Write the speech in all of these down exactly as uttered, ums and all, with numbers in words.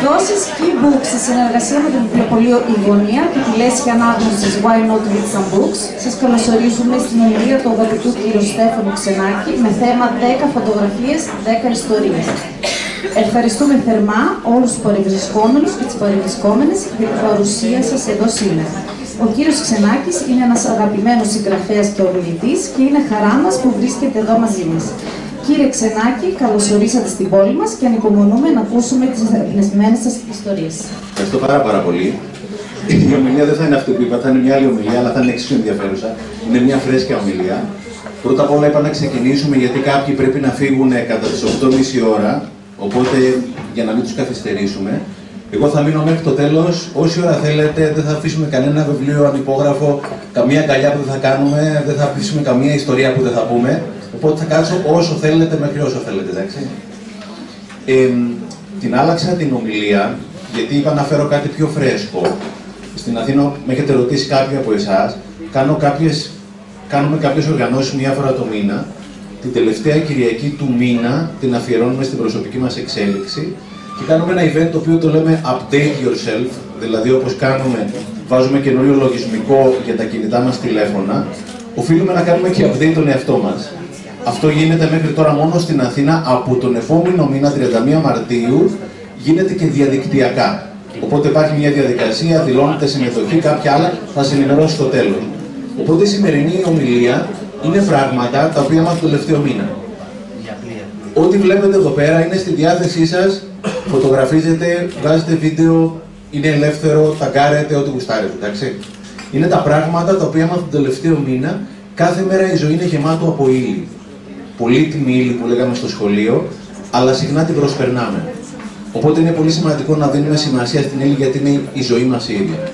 εκδόσεις Keybooks σε συνεργασία με το βιβλιοπωλείο Η Γωνία και τη λέσχη ανάγνωσης Why Not Read Some Books, σας καλωσορίζουμε στην ομιλία του αγαπητού κ. Στέφανου Ξενάκη με θέμα δέκα φωτογραφίες, δέκα ιστορίες. Ευχαριστούμε θερμά όλους τους παρευρισκόμενους και τις παρευρισκόμενες για την παρουσία σας εδώ σήμερα. Ο κύριος Ξενάκης είναι ένας αγαπημένος συγγραφέας και ομιλητής και είναι χαρά μας που βρίσκεται εδώ μαζί μας. Κύριε Ξενάκη, καλωσορίσατε στην πόλη μας και ανυπομονούμε να ακούσουμε τις εμπνευσμένες σας ιστορίες. Ευχαριστώ πάρα, πάρα πολύ. Η ομιλία δεν θα είναι αυτή που είπα, θα είναι μια άλλη ομιλία, αλλά θα είναι εξίσου ενδιαφέρουσα. Είναι μια φρέσκια ομιλία. Πρώτα απ' όλα είπα να ξεκινήσουμε γιατί κάποιοι πρέπει να φύγουν κατά τις οκτώ και μισή ώρα, οπότε για να μην τους καθυστερήσουμε. Εγώ θα μείνω μέχρι το τέλος, όση ώρα θέλετε, δεν θα αφήσουμε κανένα βιβλίο ανυπόγραφο, καμία αγκαλιά που δεν θα κάνουμε, δεν θα αφήσουμε καμία ιστορία που δεν θα πούμε. Οπότε θα κάτσω όσο θέλετε μέχρι όσο θέλετε, εντάξει. Ε, την άλλαξα την ομιλία, γιατί είπα να φέρω κάτι πιο φρέσκο. Στην Αθήνα, με έχετε ρωτήσει κάποιοι από εσάς, κάνω κάποιες, κάνουμε κάποιες οργανώσεις μία φορά το μήνα. Την τελευταία Κυριακή του μήνα την αφιερώνουμε στην προσωπική μας εξέλιξη και κάνουμε ένα event το οποίο το λέμε Update Yourself, δηλαδή όπως κάνουμε, βάζουμε καινούριο λογισμικό για τα κινητά μας τηλέφωνα, οφείλουμε να κάνουμε και update τον εαυτό μας. Αυτό γίνεται μέχρι τώρα μόνο στην Αθήνα, από τον επόμενο μήνα, τριάντα μία Μαρτίου, γίνεται και διαδικτυακά. Οπότε υπάρχει μια διαδικασία, δηλώνεται συμμετοχή, κάποια άλλα θα σε ενημερώσει στο τέλος. Οπότε η σημερινή ομιλία είναι πράγματα τα οποία μάθαμε το τελευταίο μήνα. Ό,τι βλέπετε εδώ πέρα είναι στη διάθεσή σας, φωτογραφίζετε, βγάζετε βίντεο, είναι ελεύθερο, ταγκάρετε, ό,τι γουστάρετε, εντάξει. Είναι τα πράγματα τα οποία μάθαμε το τελευταίο μήνα. Κάθε μέρα η ζωή είναι γεμάτο από ύλη. Πολύτιμη ύλη που λέγαμε στο σχολείο, αλλά συχνά την προσπερνάμε. Οπότε είναι πολύ σημαντικό να δίνουμε σημασία στην ύλη γιατί είναι η ζωή μας η ίδια.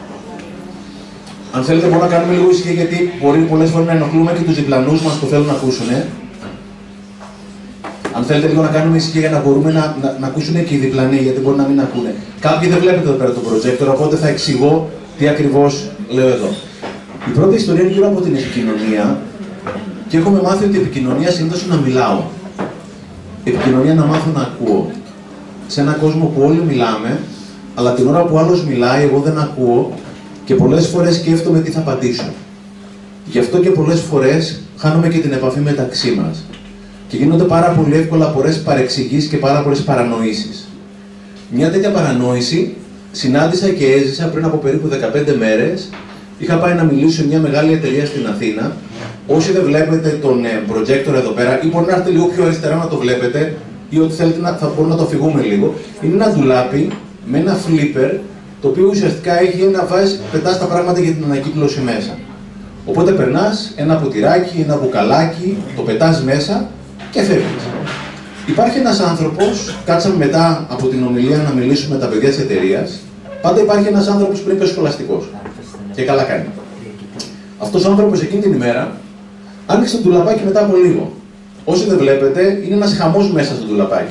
Αν θέλετε, μπορούμε να κάνουμε λίγο ησυχία γιατί μπορεί πολλές φορές να ενοχλούμε και τους διπλανούς μας που θέλουν να ακούσουν. Αν θέλετε λίγο να κάνουμε ησυχία για να μπορούμε να, να, να ακούσουν και οι διπλανοί, γιατί μπορεί να μην ακούνε. Κάποιοι δεν βλέπετε εδώ πέρα το projector, οπότε θα εξηγώ τι ακριβώς λέω εδώ. Η πρώτη ιστορία είναι γύρω από την επικοινωνία και έχουμε μάθει ότι η επικοινωνία συνήθως είναι να μιλάω. Η επικοινωνία να μάθω να ακούω. Σε έναν κόσμο που όλοι μιλάμε, αλλά την ώρα που άλλος μιλάει, εγώ δεν ακούω και πολλές φορές σκέφτομαι τι θα απαντήσω. Γι' αυτό και πολλές φορές χάνουμε και την επαφή μεταξύ μας. Και γίνονται πάρα πολύ εύκολα πολλές παρεξηγήσεις και πάρα πολλές παρανοήσεις. Μια τέτοια παρανόηση συνάντησα και έζησα πριν από περίπου δεκαπέντε μέρες. Είχα πάει να μιλήσω σε μια μεγάλη εταιρεία στην Αθήνα. Όσοι δεν βλέπετε τον projector εδώ πέρα, ή μπορεί να έρθετε λίγο πιο αριστερά να το βλέπετε, ή ό,τι θέλετε να, θα μπορούμε να το φυγούμε λίγο. Είναι ένα ντουλάπι με ένα flipper, το οποίο ουσιαστικά έχει να βάζει, πετάς τα πράγματα για την ανακύκλωση μέσα. Οπότε περνάς ένα ποτηράκι, ένα μπουκαλάκι, το πετάς μέσα και φεύγεις. Υπάρχει ένας άνθρωπος, κάτσαμε μετά από την ομιλία να μιλήσουμε με τα παιδιά της εταιρείας. Πάντα υπάρχει ένας άνθρωπος που είναι υπερσχολαστικός. Και καλά κάνει. Αυτός ο άνθρωπος εκείνη την ημέρα άνοιξε το ντουλαπάκι μετά από λίγο. Όσοι δεν βλέπετε, είναι ένας χαμός μέσα στο ντουλαπάκι.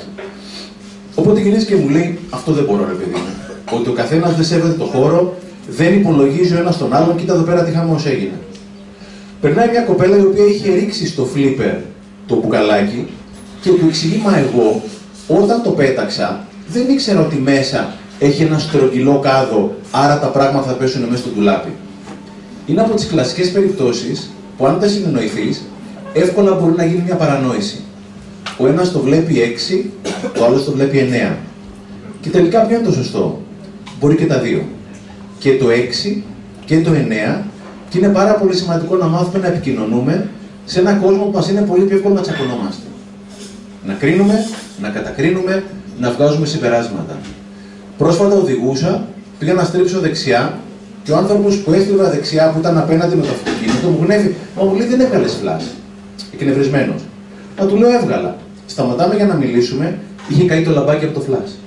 Οπότε γυρίζει και μου λέει: αυτό δεν μπορώ, ρε παιδί μου. Ότι ο καθένας δεν σέβεται το χώρο, δεν υπολογίζει ο ένας τον άλλον, κοίτα εδώ πέρα τι χαμός έγινε. Περνάει μια κοπέλα η οποία είχε ρίξει στο flipper το μπουκαλάκι και του εξηγεί: μα εγώ, όταν το πέταξα, δεν ήξερα ότι μέσα έχει ένα στρογγυλό κάδο, άρα τα πράγματα θα πέσουν μέσα στο ντουλάπι. Είναι από τις κλασικές περιπτώσεις που, αν τα συνεννοηθείς, εύκολα μπορεί να γίνει μια παρανόηση. Ο ένας το βλέπει έξι, ο άλλος το βλέπει εννέα. Και τελικά ποιο είναι το σωστό? Μπορεί και τα δύο. Και το έξι και το εννέα, και είναι πάρα πολύ σημαντικό να μάθουμε να επικοινωνούμε σε έναν κόσμο που μας είναι πολύ πιο εύκολο να τσακωνόμαστε. Να κρίνουμε, να κατακρίνουμε, να βγάζουμε συμπεράσματα. Πρόσφατα οδηγούσα, πήγα να στρίψω δεξιά και ο άνθρωπος που έστριβα δεξιά, που ήταν απέναντι με το αυτοκίνητο, μου γνέφει: μα μου λέει, δεν έβγαλες φλας. Εκνευρισμένος. Να του λέω: έβγαλα. Σταματάμε για να μιλήσουμε, είχε καεί το λαμπάκι από το φλας.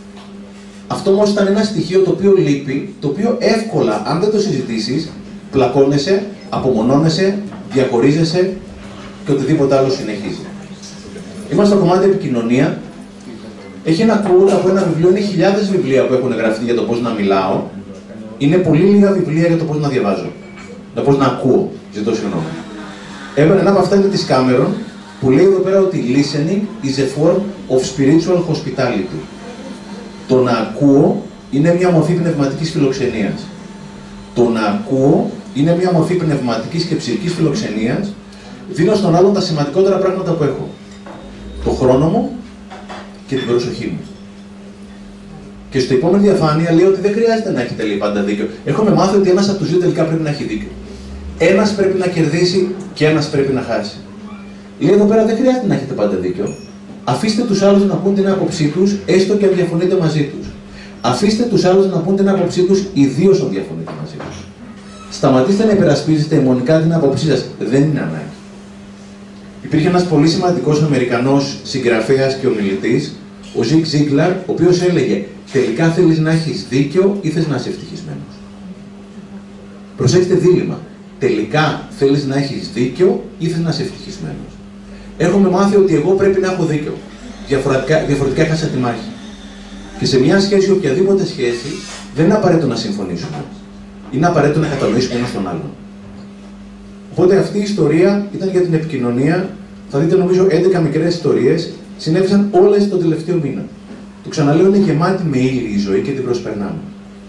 Αυτό όμως ήταν ένα στοιχείο το οποίο λείπει, το οποίο εύκολα, αν δεν το συζητήσεις, πλακώνεσαι, απομονώνεσαι, διαχωρίζεσαι και οτιδήποτε άλλο συνεχίζει. Είμαστε στο κομμάτι επικοινωνία. Έχει ένα quote από ένα βιβλίο, είναι χιλιάδες βιβλία που έχουν γραφτεί για το πώς να μιλάω. Είναι πολύ λίγα βιβλία για το πώς να διαβάζω. Για πώς να ακούω. Ζητώ συγγνώμη. Έβαλε ένα από αυτά είναι της Κάμερον, που λέει εδώ πέρα ότι listening is a form of spiritual hospitality. Το να ακούω είναι μια μορφή πνευματικής φιλοξενίας. Το να ακούω είναι μια μορφή πνευματικής και ψυχικής φιλοξενίας. Δίνω στον άλλον τα σημαντικότερα πράγματα που έχω. Το χρόνο μου και την προσοχή μου. Και στο επόμενη διαφάνεια λέει ότι δεν χρειάζεται να έχετε λέει πάντα δίκιο. Έχουμε μάθει ότι ένας από τους δύο τελικά πρέπει να έχει δίκιο. Ένας πρέπει να κερδίσει και ένας πρέπει να χάσει. Λέει εδώ πέρα δεν χρειάζεται να έχετε πάντα δίκιο. Αφήστε τους άλλους να πούν την άποψή τους, έστω και αν διαφωνείτε μαζί τους. Αφήστε τους άλλους να πούν την άποψή τους, ιδίως αν διαφωνείτε μαζί τους. Σταματήστε να υπερασπίζετε αιμονικά την άποψή σας. Δεν είναι ανάγκη. Υπήρχε ένας πολύ σημαντικός Αμερικανός συγγραφέας και ομιλητής, ο Ζικ Ζίγκλαρ, ο οποίος έλεγε: τελικά θέλεις να έχεις δίκιο ή θες να είσαι ευτυχισμένος? Προσέξτε δίλημμα. Τελικά θέλεις να έχεις δίκιο ή θες να είσαι ευτυχισμένος? Έχουμε μάθει ότι εγώ πρέπει να έχω δίκιο. Διαφορετικά, διαφορετικά έχασα τη μάχη. Και σε μια σχέση, οποιαδήποτε σχέση, δεν είναι απαραίτητο να συμφωνήσουμε. Είναι απαραίτητο να κατανοήσουμε ένα τον άλλον. Οπότε αυτή η ιστορία ήταν για την επικοινωνία. Θα δείτε νομίζω έντεκα μικρές ιστορίες. Συνέβησαν όλες τον τελευταίο μήνα. Το ξαναλέω, είναι γεμάτη με ήλιο η ζωή και την προσπερνάμε.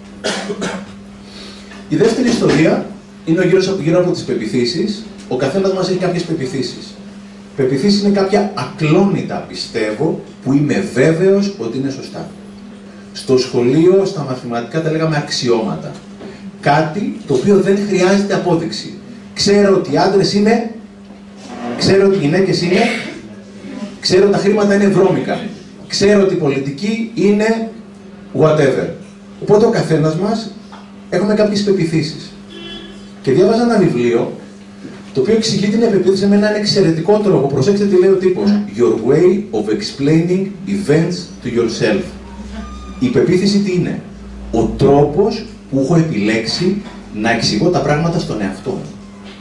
Η δεύτερη ιστορία είναι γύρω, γύρω από τις πεποιθήσεις. Ο καθένας μας έχει κάποιες πεποιθήσεις. Πεποιθήσεις είναι κάποια ακλόνητα πιστεύω που είμαι βέβαιος ότι είναι σωστά. Στο σχολείο, στα μαθηματικά τα λέγαμε αξιώματα. Κάτι το οποίο δεν χρειάζεται απόδειξη. Ξέρω ότι οι άντρες είναι, ξέρω ότι οι γυναίκες είναι, ξέρω ότι τα χρήματα είναι βρώμικα. Ξέρω ότι η πολιτική είναι whatever. Οπότε ο καθένας μας έχουμε κάποιες πεποιθήσεις. Και διάβαζα ένα βιβλίο το οποίο εξηγεί την επεπίθεση με έναν εξαιρετικό τρόπο. Προσέξτε τι λέει ο τύπος. Your way of explaining events to yourself. Η πεποίθηση τι είναι? Ο τρόπος που έχω επιλέξει να εξηγώ τα πράγματα στον εαυτό μου.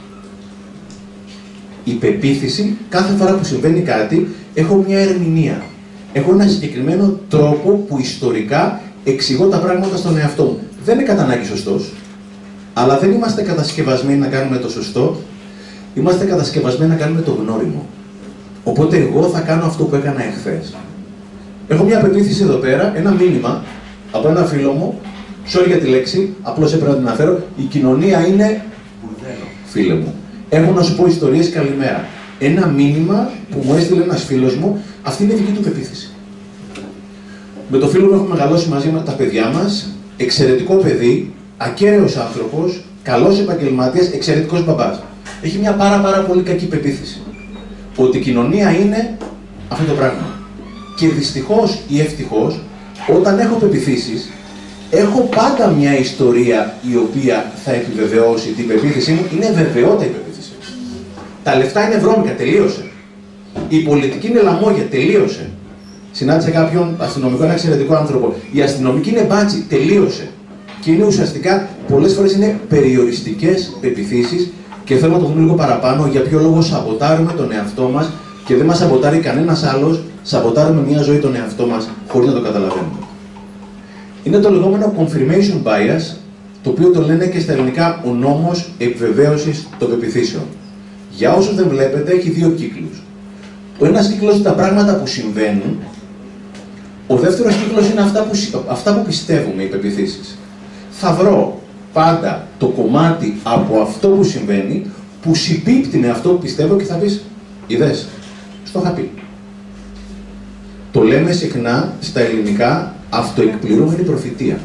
Η πεποίθηση, κάθε φορά που συμβαίνει κάτι, έχω μια ερμηνεία. Έχω ένα συγκεκριμένο τρόπο που ιστορικά εξηγώ τα πράγματα στον εαυτό μου. Δεν είναι κατά ανάγκη σωστός, αλλά δεν είμαστε κατασκευασμένοι να κάνουμε το σωστό, είμαστε κατασκευασμένοι να κάνουμε το γνώριμο. Οπότε εγώ θα κάνω αυτό που έκανα εχθές. Έχω μια πεποίθηση εδώ πέρα, ένα μήνυμα από ένα φίλο μου, sorry για τη λέξη, απλώς έπρεπε να την αναφέρω, η κοινωνία είναι μπουρδέλο, φίλε μου. Έχω να σου πω ιστορίες, καλημέρα. Ένα μήνυμα που μου έστειλε ένας φίλος μου, αυτή είναι η δική του πεποίθηση. Με το φίλο μου έχουμε μεγαλώσει μαζί με τα παιδιά μας, εξαιρετικό παιδί, ακέραιος άνθρωπος, καλός επαγγελματίας, εξαιρετικός μπαμπάς. Έχει μια πάρα πάρα πολύ κακή πεποίθηση. Ότι η κοινωνία είναι αυτό το πράγμα. Και δυστυχώς ή ευτυχώς, όταν έχω πεποιθήσεις, έχω πάντα μια ιστορία η οποία θα επιβεβαιώσει την πεποίθησή μου. Είναι βεβαιότητα η πεποίθηση. Τα λεφτά είναι βρώμικα, τελείωσε. Η πολιτική είναι λαμόγια, τελείωσε. Συνάντησα κάποιον αστυνομικό, ένα εξαιρετικό άνθρωπο. Η αστυνομική είναι μπάτσι, τελείωσε. Και είναι ουσιαστικά, πολλές φορές είναι περιοριστικές πεποιθήσεις και θέλω να το δούμε λίγο παραπάνω για ποιο λόγο σαμποτάρουμε τον εαυτό μας και δεν μας σαμποτάρει κανένας άλλος, σαμποτάρουμε μια ζωή τον εαυτό μας χωρίς να το καταλαβαίνουμε. Είναι το λεγόμενο confirmation bias, το οποίο το λένε και στα ελληνικά ο νόμος επιβεβαίωσης των πεποιθήσεων. Για όσους δεν βλέπετε, έχει δύο κύκλους. Ο ένας κύκλος είναι τα πράγματα που συμβαίνουν, ο δεύτερος κύκλος είναι αυτά που, αυτά που πιστεύουμε, οι πεποιθήσεις. Θα βρω πάντα το κομμάτι από αυτό που συμβαίνει που συμπίπτει με αυτό που πιστεύω και θα πεις, είδες, στο είχα πει. Το λέμε συχνά στα ελληνικά αυτοεκπληρούμενη προφητεία.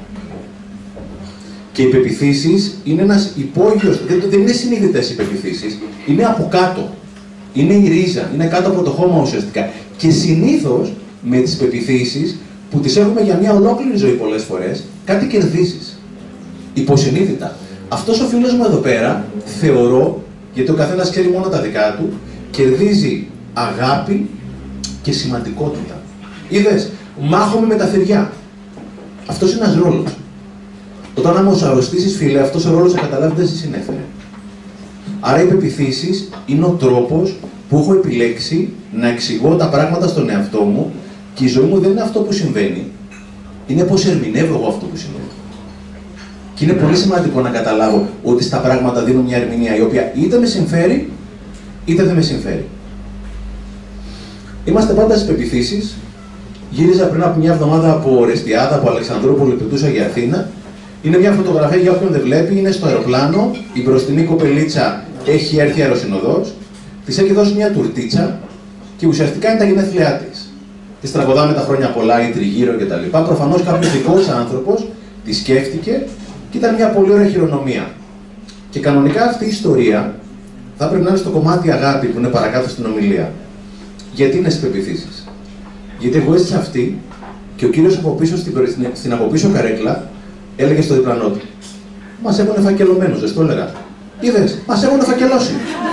Και οι πεποιθήσεις είναι ένας υπόγειος, δεν είναι συνειδητές οι πεποιθήσεις, είναι από κάτω. Είναι η ρίζα, είναι κάτω από το χώμα ουσιαστικά. Και συνήθως με τις πεποιθήσεις που τις έχουμε για μια ολόκληρη ζωή πολλές φορές, κάτι κερδίζεις. Υποσυνείδητα. Αυτός ο φίλος μου εδώ πέρα, θεωρώ, γιατί ο καθένας ξέρει μόνο τα δικά του, κερδίζει αγάπη και σημαντικότητα. Είδες, μάχομαι με τα θηριά. Αυτός είναι ένας ρόλος. Όταν άμα σου αρρωστήσεις, φίλε, αυτός ο ρόλος θα καταλάβει δεν σε συνέφερε. Άρα οι πεποιθήσεις είναι ο τρόπος που έχω επιλέξει να εξηγώ τα πράγματα στον εαυτό μου και η ζωή μου δεν είναι αυτό που συμβαίνει. Είναι πώς ερμηνεύω εγώ αυτό που συμβαίνει. Και είναι πολύ σημαντικό να καταλάβω ότι στα πράγματα δίνω μια ερμηνεία η οποία είτε με συμφέρει, είτε δεν με συμφέρει. Είμαστε πάντα στις πεποιθήσεις Γύριζα πριν από μια εβδομάδα από Ορεστιάδα, από Αλεξανδρούπολη, πετούσα για Αθήνα. Είναι μια φωτογραφία για όποιον δεν βλέπει. Είναι στο αεροπλάνο. Η μπροστινή κοπελίτσα έχει έρθει αεροσυνοδός. Της έχει δώσει μια τουρτίτσα και ουσιαστικά είναι τα γενέθλιά της. Της τραγουδάμε τα χρόνια πολλά ή τριγύρω κτλ. Προφανώς κάποιος δικός άνθρωπος τη σκέφτηκε και ήταν μια πολύ ωραία χειρονομία. Και κανονικά αυτή η ιστορία θα πρέπει να είναι στο κομμάτι αγάπη που είναι παρακάτω στην ομιλία. Γιατί είναι στις πεποιθήσεις. Γιατί εγώ έζησα αυτή και ο κύριος από πίσω, στην, στην από πίσω καρέκλα έλεγε στο διπλανό του: μας έχουν φακελωμένους, δεν το έλεγα. Είδες, μας έχουν φακελώσει.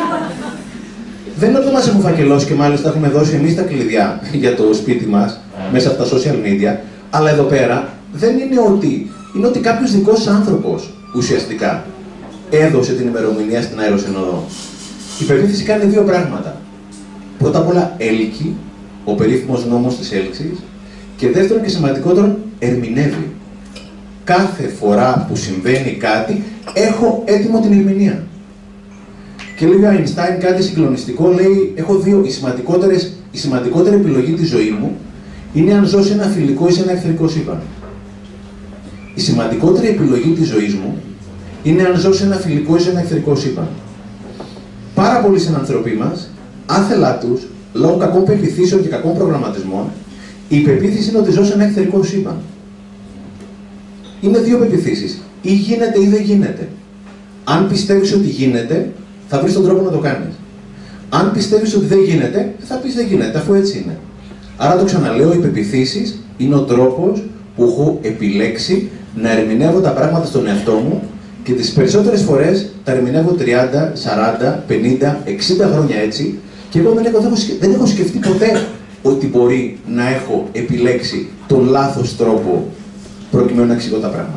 Δεν είναι ότι μας έχουν φακελώσει και μάλιστα έχουμε δώσει εμείς τα κλειδιά για το σπίτι μας μέσα από τα social media, αλλά εδώ πέρα δεν είναι ότι. Είναι ότι κάποιος δικός άνθρωπος ουσιαστικά έδωσε την ημερομηνία στην αεροσυνοδό. Η πεποίθηση κάνει δύο πράγματα. Πρώτα απ' όλα έλκει, ο περίφημος νόμος της έλξης, και δεύτερον και σημαντικότερο, ερμηνεύει. Κάθε φορά που συμβαίνει κάτι, έχω έτοιμο την ερμηνεία. Και λέει ο Αϊνστάιν κάτι συγκλονιστικό, λέει: έχω δύο, οι σημαντικότερες, η σημαντικότερη επιλογή της ζωής μου είναι αν ζω σε ένα φιλικό ή σε ένα εχθρικό σύμπαν. Η σημαντικότερη επιλογή της ζωής μου είναι αν ζω σε ένα φιλικό ή σε ένα εχθρικό σύμπαν. Πάρα πολλοί συνανθρωποί μας, άθελά τους, λόγω κακών πεποιθήσεων και κακών προγραμματισμών, η πεποίθηση είναι ότι ζω σε ένα εχθρικό σύμπαν. Είναι δύο πεποιθήσεις. Ή γίνεται ή δεν γίνεται. Αν πιστεύεις ότι γίνεται, θα βρεις τον τρόπο να το κάνεις. Αν πιστεύεις ότι δεν γίνεται, θα πεις δεν γίνεται, αφού έτσι είναι. Άρα το ξαναλέω, οι πεποιθήσεις είναι ο τρόπος που έχω επιλέξει να ερμηνεύω τα πράγματα στον εαυτό μου και τις περισσότερες φορές τα ερμηνεύω τριάντα, σαράντα, πενήντα, εξήντα χρόνια έτσι και εγώ δεν έχω, δεν έχω σκεφτεί ποτέ ότι μπορεί να έχω επιλέξει τον λάθος τρόπο προκειμένου να εξηγώ τα πράγματα.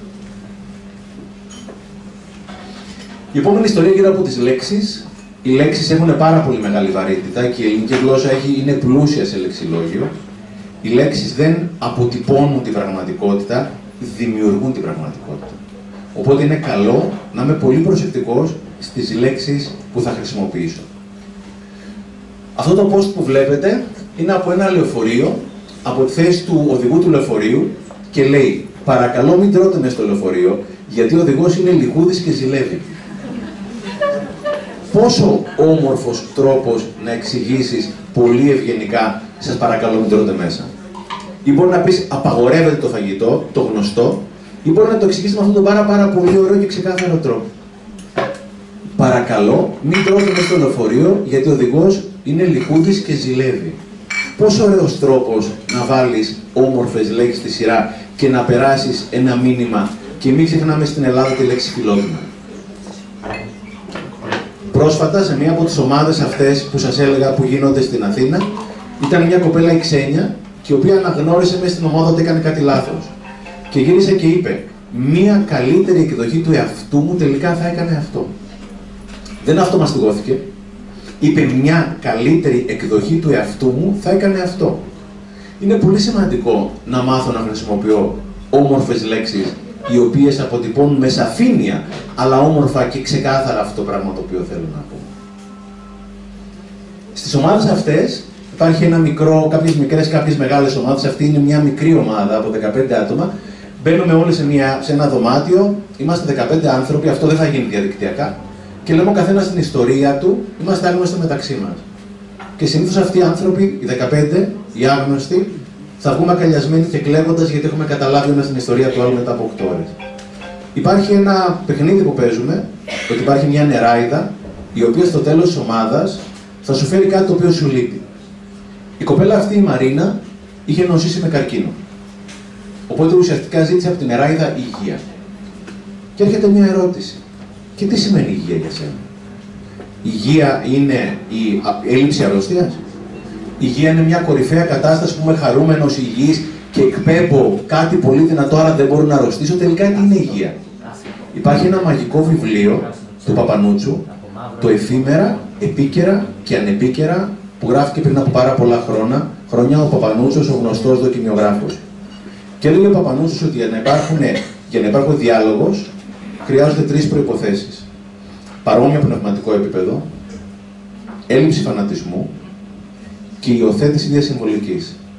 Η επόμενη ιστορία γύρω από τις λέξεις. Οι λέξεις έχουν πάρα πολύ μεγάλη βαρύτητα και η ελληνική γλώσσα έχει, είναι πλούσια σε λεξιλόγιο. Οι λέξεις δεν αποτυπώνουν την πραγματικότητα, δημιουργούν την πραγματικότητα. Οπότε είναι καλό να είμαι πολύ προσεκτικός στις λέξεις που θα χρησιμοποιήσω. Αυτό το post που βλέπετε είναι από ένα λεωφορείο, από τη θέση του οδηγού του λεωφορείου και λέει: παρακαλώ μην τρώτε μες στο λεωφορείο, γιατί ο οδηγός είναι λιγούδης και ζηλεύει. Πόσο όμορφος τρόπος να εξηγήσεις πολύ ευγενικά, σας παρακαλώ μην τρώτε μέσα. Ή μπορεί να πεις απαγορεύεται το φαγητό, το γνωστό, ή μπορεί να το εξηγήσεις με αυτόν τον πάρα, πάρα πολύ ωραίο και ξεκάθαρο τρόπο. Παρακαλώ μην τρώτε μέσα στο λεωφορείο, γιατί ο οδηγός είναι λιγούδης και ζηλεύει. Πόσο ωραίος τρόπος να βάλεις όμορφες λέξεις στη σειρά και να περάσεις ένα μήνυμα, και μην ξεχνάμε στην Ελλάδα τη λέξη φιλότιμο. Πρόσφατα, σε μία από τις ομάδες αυτές που σας έλεγα που γίνονται στην Αθήνα, ήταν μια κοπέλα η Ξένια, και η οποία αναγνώρισε μέσα στην ομάδα ότι έκανε κάτι λάθος. Και γύρισε και είπε: μία καλύτερη εκδοχή του εαυτού μου τελικά θα έκανε αυτό. Δεν αυτομαστιγώθηκε. Είπε: μια καλύτερη εκδοχή του εαυτού μου θα έκανε αυτό. Είναι πολύ σημαντικό να μάθω να χρησιμοποιώ όμορφες λέξεις, οι οποίες αποτυπώνουν με σαφήνεια, αλλά όμορφα και ξεκάθαρα αυτό το πράγμα το οποίο θέλω να πω. Στις ομάδες αυτές υπάρχει ένα μικρό, κάποιες μικρές, κάποιες μεγάλες ομάδες. Αυτή είναι μια μικρή ομάδα από δεκαπέντε άτομα. Μπαίνουμε όλοι σε, μια, σε ένα δωμάτιο, είμαστε δεκαπέντε άνθρωποι, αυτό δεν θα γίνει διαδικτυακά. Και λέμε ο καθένας την ιστορία του, είμαστε άγνωστοι μεταξύ μας. Και συνήθως αυτοί οι άνθρωποι, οι δεκαπέντε, οι άγνωστοι, θα βγούμε αγκαλιασμένοι και κλαίγοντας γιατί έχουμε καταλάβει ένα την ιστορία του άλλου μετά από οκτώ ώρες. Υπάρχει ένα παιχνίδι που παίζουμε, ότι υπάρχει μια νεράιδα, η οποία στο τέλος της ομάδας θα σου φέρει κάτι το οποίο σου λείπει. Η κοπέλα αυτή, η Μαρίνα, είχε νοσήσει με καρκίνο. Οπότε ουσιαστικά ζήτησε από την νεράιδα υγεία. Και έρχεται μια ερώτηση. Και τι σημαίνει υγεία για σένα? Υγεία είναι η έλλειψη αρρώστιας? Υγεία είναι μια κορυφαία κατάσταση που είμαι χαρούμενος, υγιής και εκπέμπω κάτι πολύ δυνατό, άρα δεν μπορώ να αρρωστήσω? Τελικά τι είναι υγεία? Υπάρχει ένα μαγικό βιβλίο του Παπανούτσου, το Εφήμερα, Επίκαιρα και Ανεπίκαιρα, που γράφηκε πριν από πάρα πολλά χρόνια, χρόνια ο Παπανούτσος, ο γνωστός δοκιμιογράφος. Και λέει ο Παπανούτσος ότι για να, υπάρχουν, για να υπάρχει διάλογος χρειάζονται τρεις προϋποθέσεις. Παρόμοιο πνευματικό επίπεδο, έλλειψη φανατισμού και υιοθέτηση διασυμβολικής.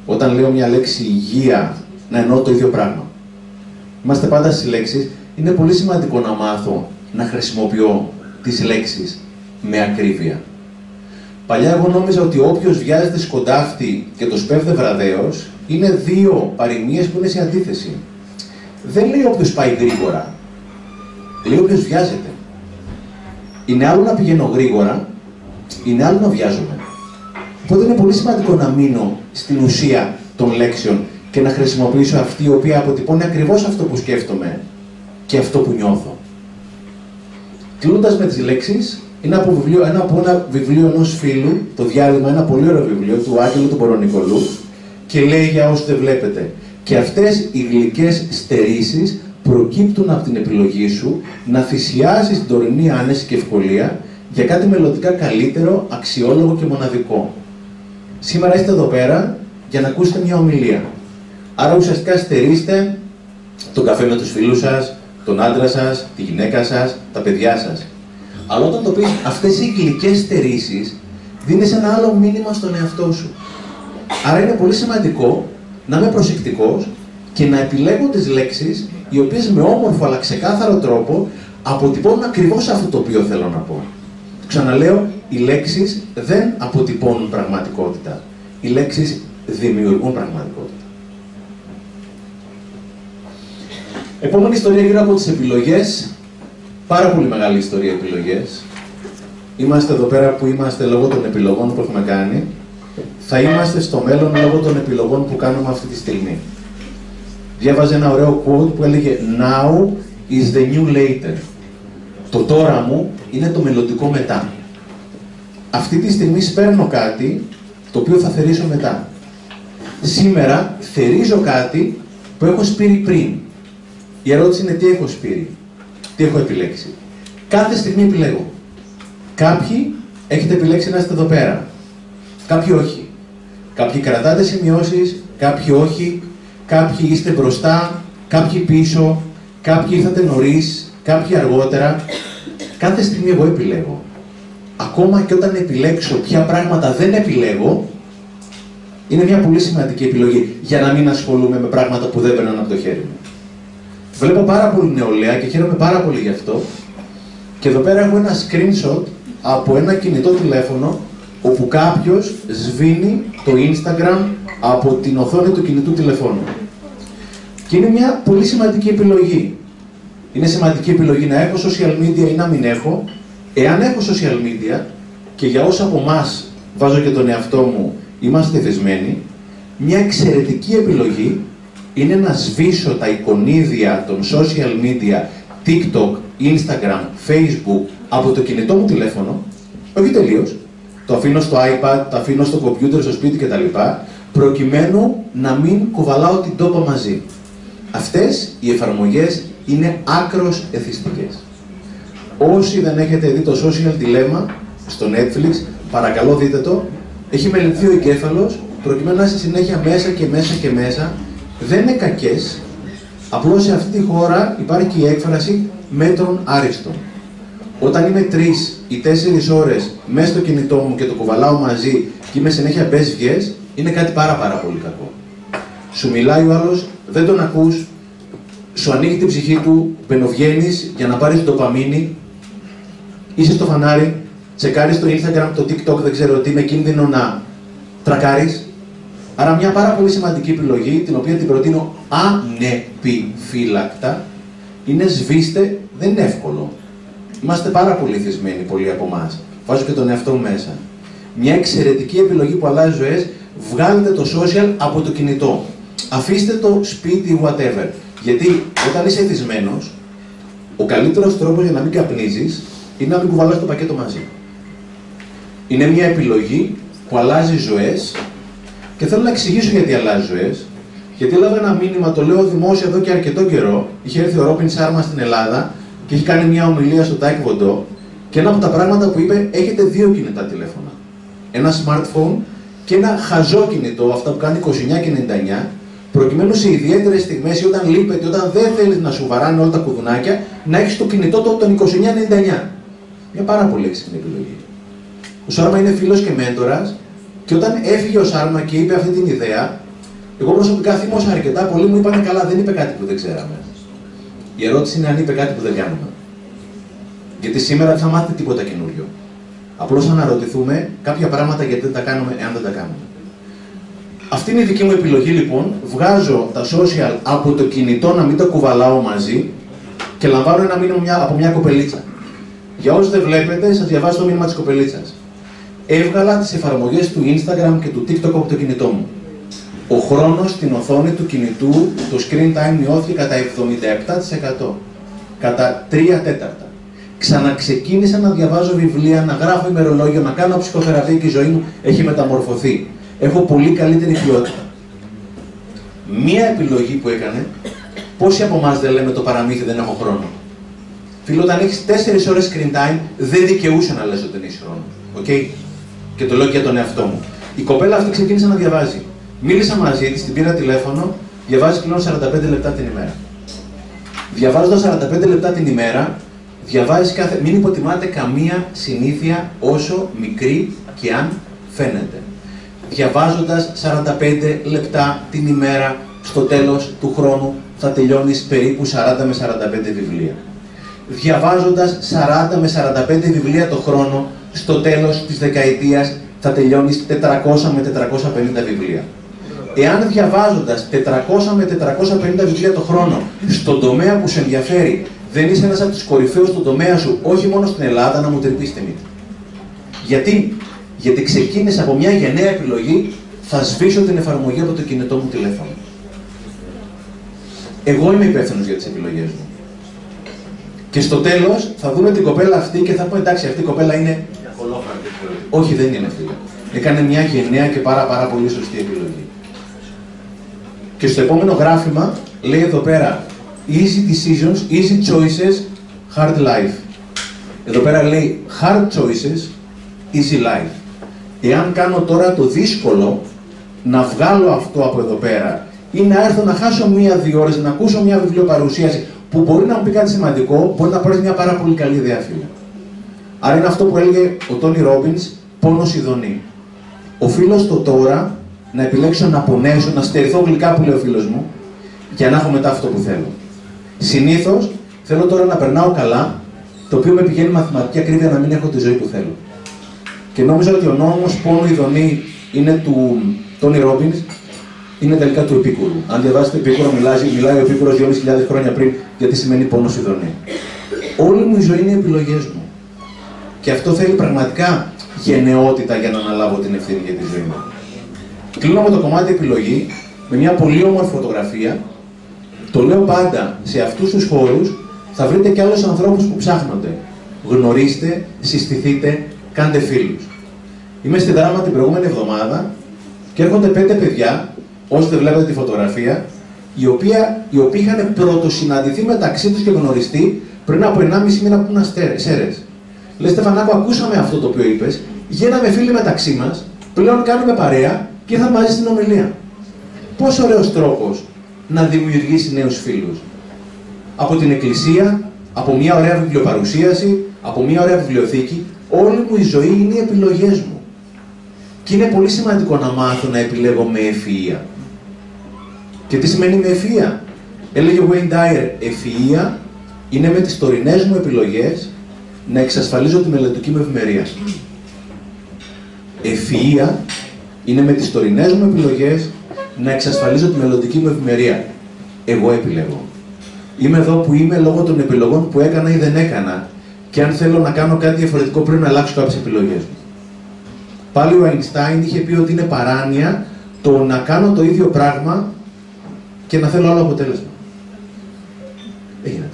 όταν λέω μια λέξη υγεία, να εννοώ το ίδιο πράγμα. Είμαστε πάντα στις λέξεις. Είναι πολύ σημαντικό να μάθω να χρησιμοποιώ τις λέξεις με ακρίβεια. Παλιά εγώ νόμιζα ότι όποιος βιάζεται σκοντάφτη και το σπέβδε βραδέως, είναι δύο παροιμίες που είναι σε αντίθεση. Δεν λέει όποιος πάει γρήγορα, λέει όποιος βιάζεται. Είναι άλλο να πηγαίνω γρήγορα, είναι άλλο να βιάζομαι. Οπότε είναι πολύ σημαντικό να μείνω στην ουσία των λέξεων και να χρησιμοποιήσω αυτή η οποία αποτυπώνει ακριβώς αυτό που σκέφτομαι και αυτό που νιώθω. Κλείνοντας με τις λέξεις, είναι από, βιβλίο, ένα, από ένα βιβλίο ενός φίλου, το διάλειμμα, ένα πολύ ωραίο βιβλίο του Άγγελου του Μπορονικολού, και λέει για όσους δεν βλέπετε: και αυτές οι γλυκές στερήσεις προκύπτουν από την επιλογή σου να θυσιάσεις την τωρινή άνεση και ευκολία για κάτι μελλοντικά καλύτερο, αξιόλογο και μοναδικό. Σήμερα είστε εδώ πέρα για να ακούσετε μια ομιλία. Άρα ουσιαστικά στερείστε τον καφέ με τους φίλους σας, τον άντρα σας, τη γυναίκα σας, τα παιδιά σας. Αλλά όταν το πεις αυτές οι γλυκές στερήσεις, δίνεις ένα άλλο μήνυμα στον εαυτό σου. Άρα είναι πολύ σημαντικό να είμαι προσεκτικός και να επιλέγω τις λέξεις οι οποίες με όμορφο αλλά ξεκάθαρο τρόπο αποτυπώνουν ακριβώς αυτό το οποίο θέλω να πω. Ξαναλέω, οι λέξεις δεν αποτυπώνουν πραγματικότητα. Οι λέξεις δημιουργούν πραγματικότητα. Επόμενη ιστορία γύρω από τις επιλογές. Πάρα πολύ μεγάλη ιστορία επιλογές. Είμαστε εδώ πέρα που είμαστε λόγω των επιλογών που έχουμε κάνει. Θα είμαστε στο μέλλον λόγω των επιλογών που κάνουμε αυτή τη στιγμή. Διάβαζε ένα ωραίο quote που έλεγε «Now is the new later». Το τώρα μου είναι το μελλοντικό μετά. Αυτή τη στιγμή σπέρνω κάτι το οποίο θα θερήσω μετά. Σήμερα θερίζω κάτι που έχω σπείρει πριν. Η ερώτηση είναι τι έχω σπείρει, τι έχω επιλέξει. Κάθε στιγμή επιλέγω. Κάποιοι έχετε επιλέξει να είστε εδώ πέρα. Κάποιοι όχι. Κάποιοι κρατάτε σημειώσεις, κάποιοι όχι. Κάποιοι είστε μπροστά, κάποιοι πίσω. Κάποιοι ήρθατε νωρίς, κάποιοι αργότερα. Κάθε στιγμή εγώ επιλέγω. Ακόμα και όταν επιλέξω ποια πράγματα δεν επιλέγω, είναι μια πολύ σημαντική επιλογή για να μην ασχολούμαι με πράγματα που δεν περνάνε από το χέρι μου. Βλέπω πάρα πολύ νεολαία και χαίρομαι πάρα πολύ γι' αυτό. Και εδώ πέρα έχω ένα screenshot από ένα κινητό τηλέφωνο όπου κάποιος σβήνει το Instagram από την οθόνη του κινητού τηλεφώνου. Και είναι μια πολύ σημαντική επιλογή. Είναι σημαντική επιλογή να έχω social media ή να μην έχω. Εάν έχω social media, και για όσους από εμάς, βάζω και τον εαυτό μου, είμαστε θεσμένοι, μια εξαιρετική επιλογή είναι να σβήσω τα εικονίδια των social media, TikTok, Instagram, Facebook, από το κινητό μου τηλέφωνο, όχι τελείως, το αφήνω στο iPad, το αφήνω στο computer, στο σπίτι κτλ, προκειμένου να μην κουβαλάω την τόπα μαζί. Αυτές οι εφαρμογές είναι άκρως εθιστικές. Όσοι δεν έχετε δει το Social Dilemma στο Netflix, παρακαλώ δείτε το. Έχει μελετηθεί ο εγκέφαλος, προκειμένου να είστε συνέχεια μέσα και μέσα και μέσα. Δεν είναι κακές, απλώς σε αυτή τη χώρα υπάρχει και η έκφραση μέτρων άριστον. Όταν είμαι τρεις ή τέσσερις ώρες μέσα στο κινητό μου και το κουβαλάω μαζί και είμαι συνέχεια μπες βγες, είναι κάτι πάρα πάρα πολύ κακό. Σου μιλάει ο άλλος, δεν τον ακούς, σου ανοίγει την ψυχή του, μπαινοβγαίνεις για να πάρεις ντοπαμίνη, είσαι στο φανάρι, τσεκάρεις το Instagram, το TikTok, δεν ξέρω τι, με κίνδυνο να τρακάρεις. Άρα μια πάρα πολύ σημαντική επιλογή, την οποία την προτείνω ανεπιφύλακτα, είναι σβήστε, δεν είναι εύκολο. Είμαστε πάρα πολύ θυσμένοι, πολλοί από εμάς. Βάζω και τον εαυτό μου μέσα. Μια εξαιρετική επιλογή που αλλάζει ζωές, βγάλετε το social από το κινητό. Αφήστε το σπίτι, whatever. Γιατί όταν είσαι θυσμένος, ο καλύτερος τρόπος για να μην καπνίζεις είναι να μην κουβαλάς το πακέτο μαζί. Είναι μια επιλογή που αλλάζει ζωές και θέλω να εξηγήσω γιατί αλλάζει ζωές. Γιατί έλαβα ένα μήνυμα, το λέω δημόσια εδώ και αρκετό καιρό. Είχε έρθει ο Ρόμπιν Σάρμα στην Ελλάδα και έχει κάνει μια ομιλία στο Taekwondo. Και ένα από τα πράγματα που είπε, έχετε δύο κινητά τηλέφωνα. Ένα smartphone και ένα χαζό κινητό, αυτά που κάνει είκοσι εννιά και ενενήντα εννιά, προκειμένου σε ιδιαίτερες στιγμές ή όταν λείπετε, όταν δεν θέλεις να σου βαράνε όλα τα κουδουνάκια, να έχεις το κινητό το των είκοσι εννιά ενενήντα εννιά. Μια πάρα πολύ έξυπνη επιλογή. Ο Σάρμα είναι φίλος και μέντορας, και όταν έφυγε ο Σάρμα και είπε αυτή την ιδέα, Εγώ προσωπικά θύμωσα αρκετά, πολλοί μου είπαν καλά, δεν είπε κάτι που δεν ξέραμε. Η ερώτηση είναι αν είπε κάτι που δεν κάνουμε. Γιατί σήμερα δεν θα μάθετε τίποτα καινούριο. Απλώς αναρωτηθούμε κάποια πράγματα γιατί δεν τα κάνουμε, εάν δεν τα κάνουμε. Αυτή είναι η δική μου επιλογή λοιπόν. Βγάζω τα social από το κινητό να μην τα κουβαλάω μαζί και λαμβάνω ένα μήνυμα από μια κοπελίτσα. Για όσους δεν βλέπετε, σας διαβάζω το μήνυμα της κοπελίτσας. Έβγαλα τις εφαρμογές του Instagram και του TikTok από το κινητό μου. Ο χρόνος στην οθόνη του κινητού, το screen time μειώθηκε κατά εβδομήντα επτά τοις εκατό. Κατά τρία τέταρτα. Ξαναξεκίνησα να διαβάζω βιβλία, να γράφω ημερολόγιο, να κάνω ψυχοθεραπεία και η ζωή μου έχει μεταμορφωθεί. Έχω πολύ καλύτερη ποιότητα. Μία επιλογή που έκανε, πόσοι από εμάς δεν λέμε το παραμύθι δεν έχω χρόνο. Φίλο, όταν έχεις τέσσερις ώρες screen time, δεν δικαιούσε να λες ότι δεν έχεις χρόνο. Okay? Και το λέω και για τον εαυτό μου. Η κοπέλα αυτή ξεκίνησε να διαβάζει. Μίλησα μαζί της, την πήρα τηλέφωνο, διαβάζει πλέον σαράντα πέντε λεπτά την ημέρα. Διαβάζοντας σαράντα πέντε λεπτά την ημέρα, διαβάζεις κάθε... μην υποτιμάτε καμία συνήθεια όσο μικρή και αν φαίνεται. Διαβάζοντας σαράντα πέντε λεπτά την ημέρα, στο τέλος του χρόνου θα τελειώνεις περίπου σαράντα με σαράντα πέντε βιβλία. Διαβάζοντας σαράντα με σαράντα πέντε βιβλία το χρόνο, στο τέλος της δεκαετίας θα τελειώνεις τετρακόσια με τετρακόσια πενήντα βιβλία. Εάν διαβάζοντας τετρακόσια με τετρακόσια πενήντα βιβλία το χρόνο, στον τομέα που σε ενδιαφέρει, δεν είσαι ένας από τους κορυφαίους στον τομέα σου, όχι μόνο στην Ελλάδα, να μου τρυπείς τη μύτη. Γιατί? Γιατί ξεκίνησα από μια γενναία επιλογή, θα σβήσω την εφαρμογή από το κινητό μου τηλέφωνο. Εγώ είμαι υπεύθυνος για τις επιλογές μου. Και στο τέλος θα δούμε την κοπέλα αυτή και θα πω εντάξει, αυτή η κοπέλα είναι ολόφαρτη. Όχι, δεν είναι αυτή. Έκανε μια γενναία και πάρα, πάρα πολύ σωστή επιλογή. Και στο επόμενο γράφημα λέει εδώ πέρα easy decisions, easy choices, hard life. Εδώ πέρα λέει hard choices, easy life. Εάν κάνω τώρα το δύσκολο να βγάλω αυτό από εδώ πέρα ή να έρθω να χάσω μία-δύο ώρες, να ακούσω μία βιβλιοπαρουσίαση που μπορεί να μου πει κάτι σημαντικό, μπορεί να πάρει μια πάρα πολύ καλή ιδέα, φίλε. Άρα είναι αυτό που έλεγε ο Τόνι Ρόμπινς, πόνος ειδονή. Οφείλω στο τώρα να επιλέξω να πονέσω, να στερηθώ γλυκά που λέει ο φίλος μου, για να έχω μετά αυτό που θέλω. Συνήθως θέλω τώρα να περνάω καλά, το οποίο με πηγαίνει μαθηματική ακρίβεια να μην έχω τη ζωή που θέλω. Και νόμιζα ότι ο νόμος πόνο ειδονή είναι του Τόνι Ρόμπινς, είναι τελικά του Επίκουρου. Αν διαβάσετε Επίκουρο, μιλάει, μιλάει ο Επίκουρος δυόμισι χιλιάδες χρόνια πριν, γιατί σημαίνει πόνος ειδονή. Όλη μου η ζωή είναι οι επιλογές μου. Και αυτό θέλει πραγματικά γενναιότητα για να αναλάβω την ευθύνη για τη ζωή μου. Κλείνω με το κομμάτι επιλογή, με μια πολύ όμορφη φωτογραφία. Το λέω πάντα, σε αυτούς τους χώρους θα βρείτε και άλλους ανθρώπους που ψάχνονται. Γνωρίστε, συστηθείτε, κάντε φίλους. Είμαι στη Δράμα την προηγούμενη εβδομάδα και έρχονται πέντε παιδιά, όσοι δεν βλέπετε τη φωτογραφία, οι, οποία, οι οποίοι είχαν πρωτοσυναντηθεί μεταξύ τους και γνωριστεί πριν από ενάμιση μήνα που ήμουν Σέρρες. Λέει Στεφανάκο, ακούσαμε αυτό το οποίο είπες, γίναμε φίλοι μεταξύ μας, πλέον κάνουμε παρέα και ήρθαμε μαζί στην ομιλία. Πόσο ωραίος τρόπος να δημιουργήσει νέους φίλους. Από την εκκλησία, από μια ωραία βιβλιοπαρουσίαση, από μια ωραία βιβλιοθήκη, όλη μου η ζωή είναι οι επιλογές μου. Και είναι πολύ σημαντικό να μάθω να επιλέγω με ευφυΐα. Και τι σημαίνει με ευφυΐα? Έλεγε ο Wayne Dyer, ευφυΐα είναι με τις τωρινές μου επιλογές να εξασφαλίζω τη μελλοντική μου ευημερία. Ευφυΐα είναι με τις τωρινές μου επιλογές να εξασφαλίζω τη μελλοντική μου ευημερία. Εγώ επιλέγω. Είμαι εδώ που είμαι λόγω των επιλογών που έκανα ή δεν έκανα και αν θέλω να κάνω κάτι διαφορετικό πρέπει να αλλάξω κάποιες επιλογές μου. Πάλι ο Αϊνστάιν είχε πει ότι είναι παράνοια το να κάνω το ίδιο πράγμα και να θέλω άλλο αποτέλεσμα. Δεν γίνεται.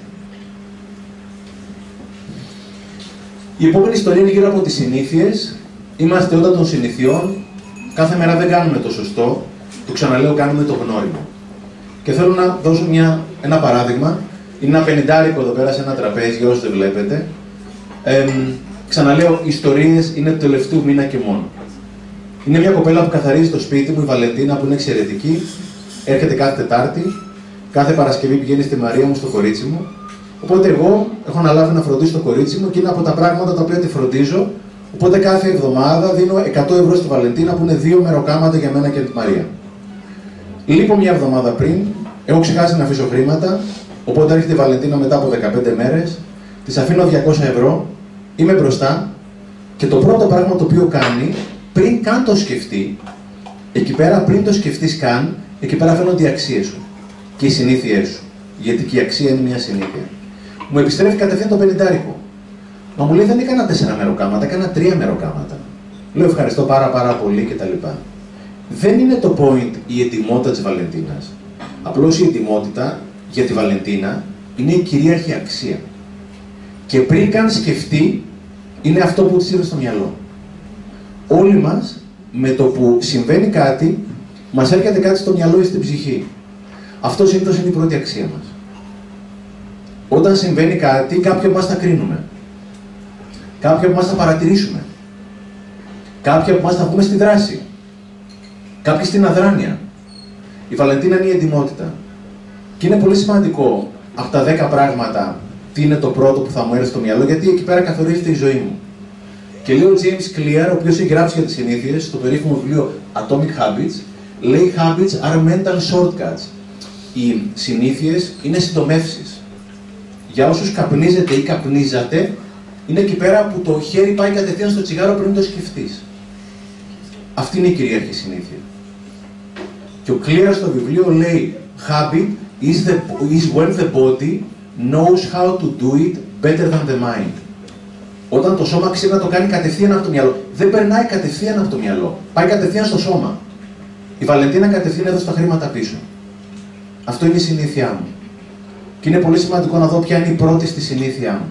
Η επόμενη ιστορία είναι γύρω από τις συνήθειες. Είμαστε όταν των συνηθιών. Κάθε μέρα δεν κάνουμε το σωστό. Το ξαναλέω, κάνουμε το γνώριμο. Και θέλω να δώσω μια, ένα παράδειγμα. Είναι ένα πενηντάρικο εδώ πέρα σε ένα τραπέζι, για όσους δεν βλέπετε. Ε, ξαναλέω, οι ιστορίες είναι του τελευταίου μήνα και μόνο. Είναι μια κοπέλα που καθαρίζει το σπίτι μου, η Βαλεντίνα, που είναι εξαιρετική. Έρχεται κάθε Τετάρτη. Κάθε Παρασκευή πηγαίνει στη Μαρία μου, στο κορίτσι μου. Οπότε εγώ έχω αναλάβει να φροντίσω το κορίτσι μου και είναι από τα πράγματα τα οποία τη φροντίζω. Οπότε κάθε εβδομάδα δίνω εκατό ευρώ στη Βαλεντίνα που είναι δύο μεροκάματα για μένα και τη Μαρία. Λείπω μια εβδομάδα πριν, έχω ξεχάσει να αφήσω χρήματα, οπότε έρχεται η Βαλεντίνα μετά από δεκαπέντε μέρες, της αφήνω διακόσια ευρώ, είμαι μπροστά και το πρώτο πράγμα το οποίο κάνει, πριν καν το σκεφτεί, εκεί πέρα πριν το σκεφτείς καν, εκεί πέρα φαίνονται οι αξίες σου και οι συνήθειές σου. Γιατί και η αξία είναι μια συνήθεια. Μου επιστρέφει κατευθείαν το πενηντάρικο. Μα μου λέει δεν έκανα τέσσερα μεροκάματα, έκανα τρία μεροκάματα. Λέω ευχαριστώ πάρα πάρα πολύ κτλ. Δεν είναι το point η ετοιμότητα της Βαλεντίνας. Απλώς η ετοιμότητα για τη Βαλεντίνα είναι η κυρίαρχη αξία. Και πριν καν σκεφτεί, είναι αυτό που της ήρθε στο μυαλό. Όλοι μας, με το που συμβαίνει κάτι, μας έρχεται κάτι στο μυαλό ή στην ψυχή. Αυτό συνήθως είναι η πρώτη αξία μας. Όταν συμβαίνει κάτι, κάποιοι από εμάς θα κρίνουμε. Κάποιοι από εμάς θα παρατηρήσουμε. Κάποιοι από εμάς θα βγούμε στη δράση. Κάποιοι στην αδράνεια. Η Βαλεντίνα είναι η ετοιμότητα. Και είναι πολύ σημαντικό από τα δέκα πράγματα τι είναι το πρώτο που θα μου έρθει στο μυαλό, γιατί εκεί πέρα καθορίζεται η ζωή μου. Και λέει ο James Clear, ο οποίος έχει γράψει για τις συνήθειες, στο περίφημο βιβλίο Atomic Habits, λέει Habits are mental shortcuts. Οι συνήθειες είναι συντομεύσεις. Για όσους καπνίζετε ή καπνίζατε, είναι εκεί πέρα που το χέρι πάει κατευθείαν στο τσιγάρο πριν το σκεφτείς. Αυτή είναι η κυρίαρχη συνήθεια. Και ο Clear στο βιβλίο λέει Habit is, the, is when the body knows how to do it better than the mind. Όταν το σώμα ξέρει να το κάνει κατευθείαν από το μυαλό. Δεν περνάει κατευθείαν από το μυαλό. Πάει κατευθείαν στο σώμα. Η Βαλεντίνα κατευθείαν έδωσε τα χρήματα πίσω. Αυτό είναι η συνήθειά μου. Και είναι πολύ σημαντικό να δω ποια είναι η πρώτη στη συνήθειά μου.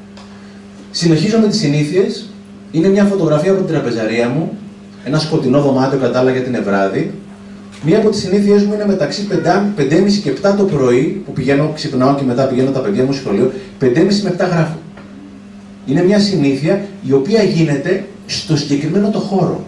Συνεχίζω με τις συνήθειες. Είναι μια φωτογραφία από την τραπεζαρία μου. Ένα σκοτεινό δωμάτιο, κατάλαβα γιατί είναι βράδυ. Μία από τις συνήθειές μου είναι μεταξύ πέντε και μισή και επτά το πρωί, που πηγαίνω, ξυπνάω και μετά πηγαίνω τα παιδιά μου στο σχολείο, πέντε και μισή με επτά γράφω. Είναι μια συνήθεια η οποία γίνεται στο συγκεκριμένο το χώρο.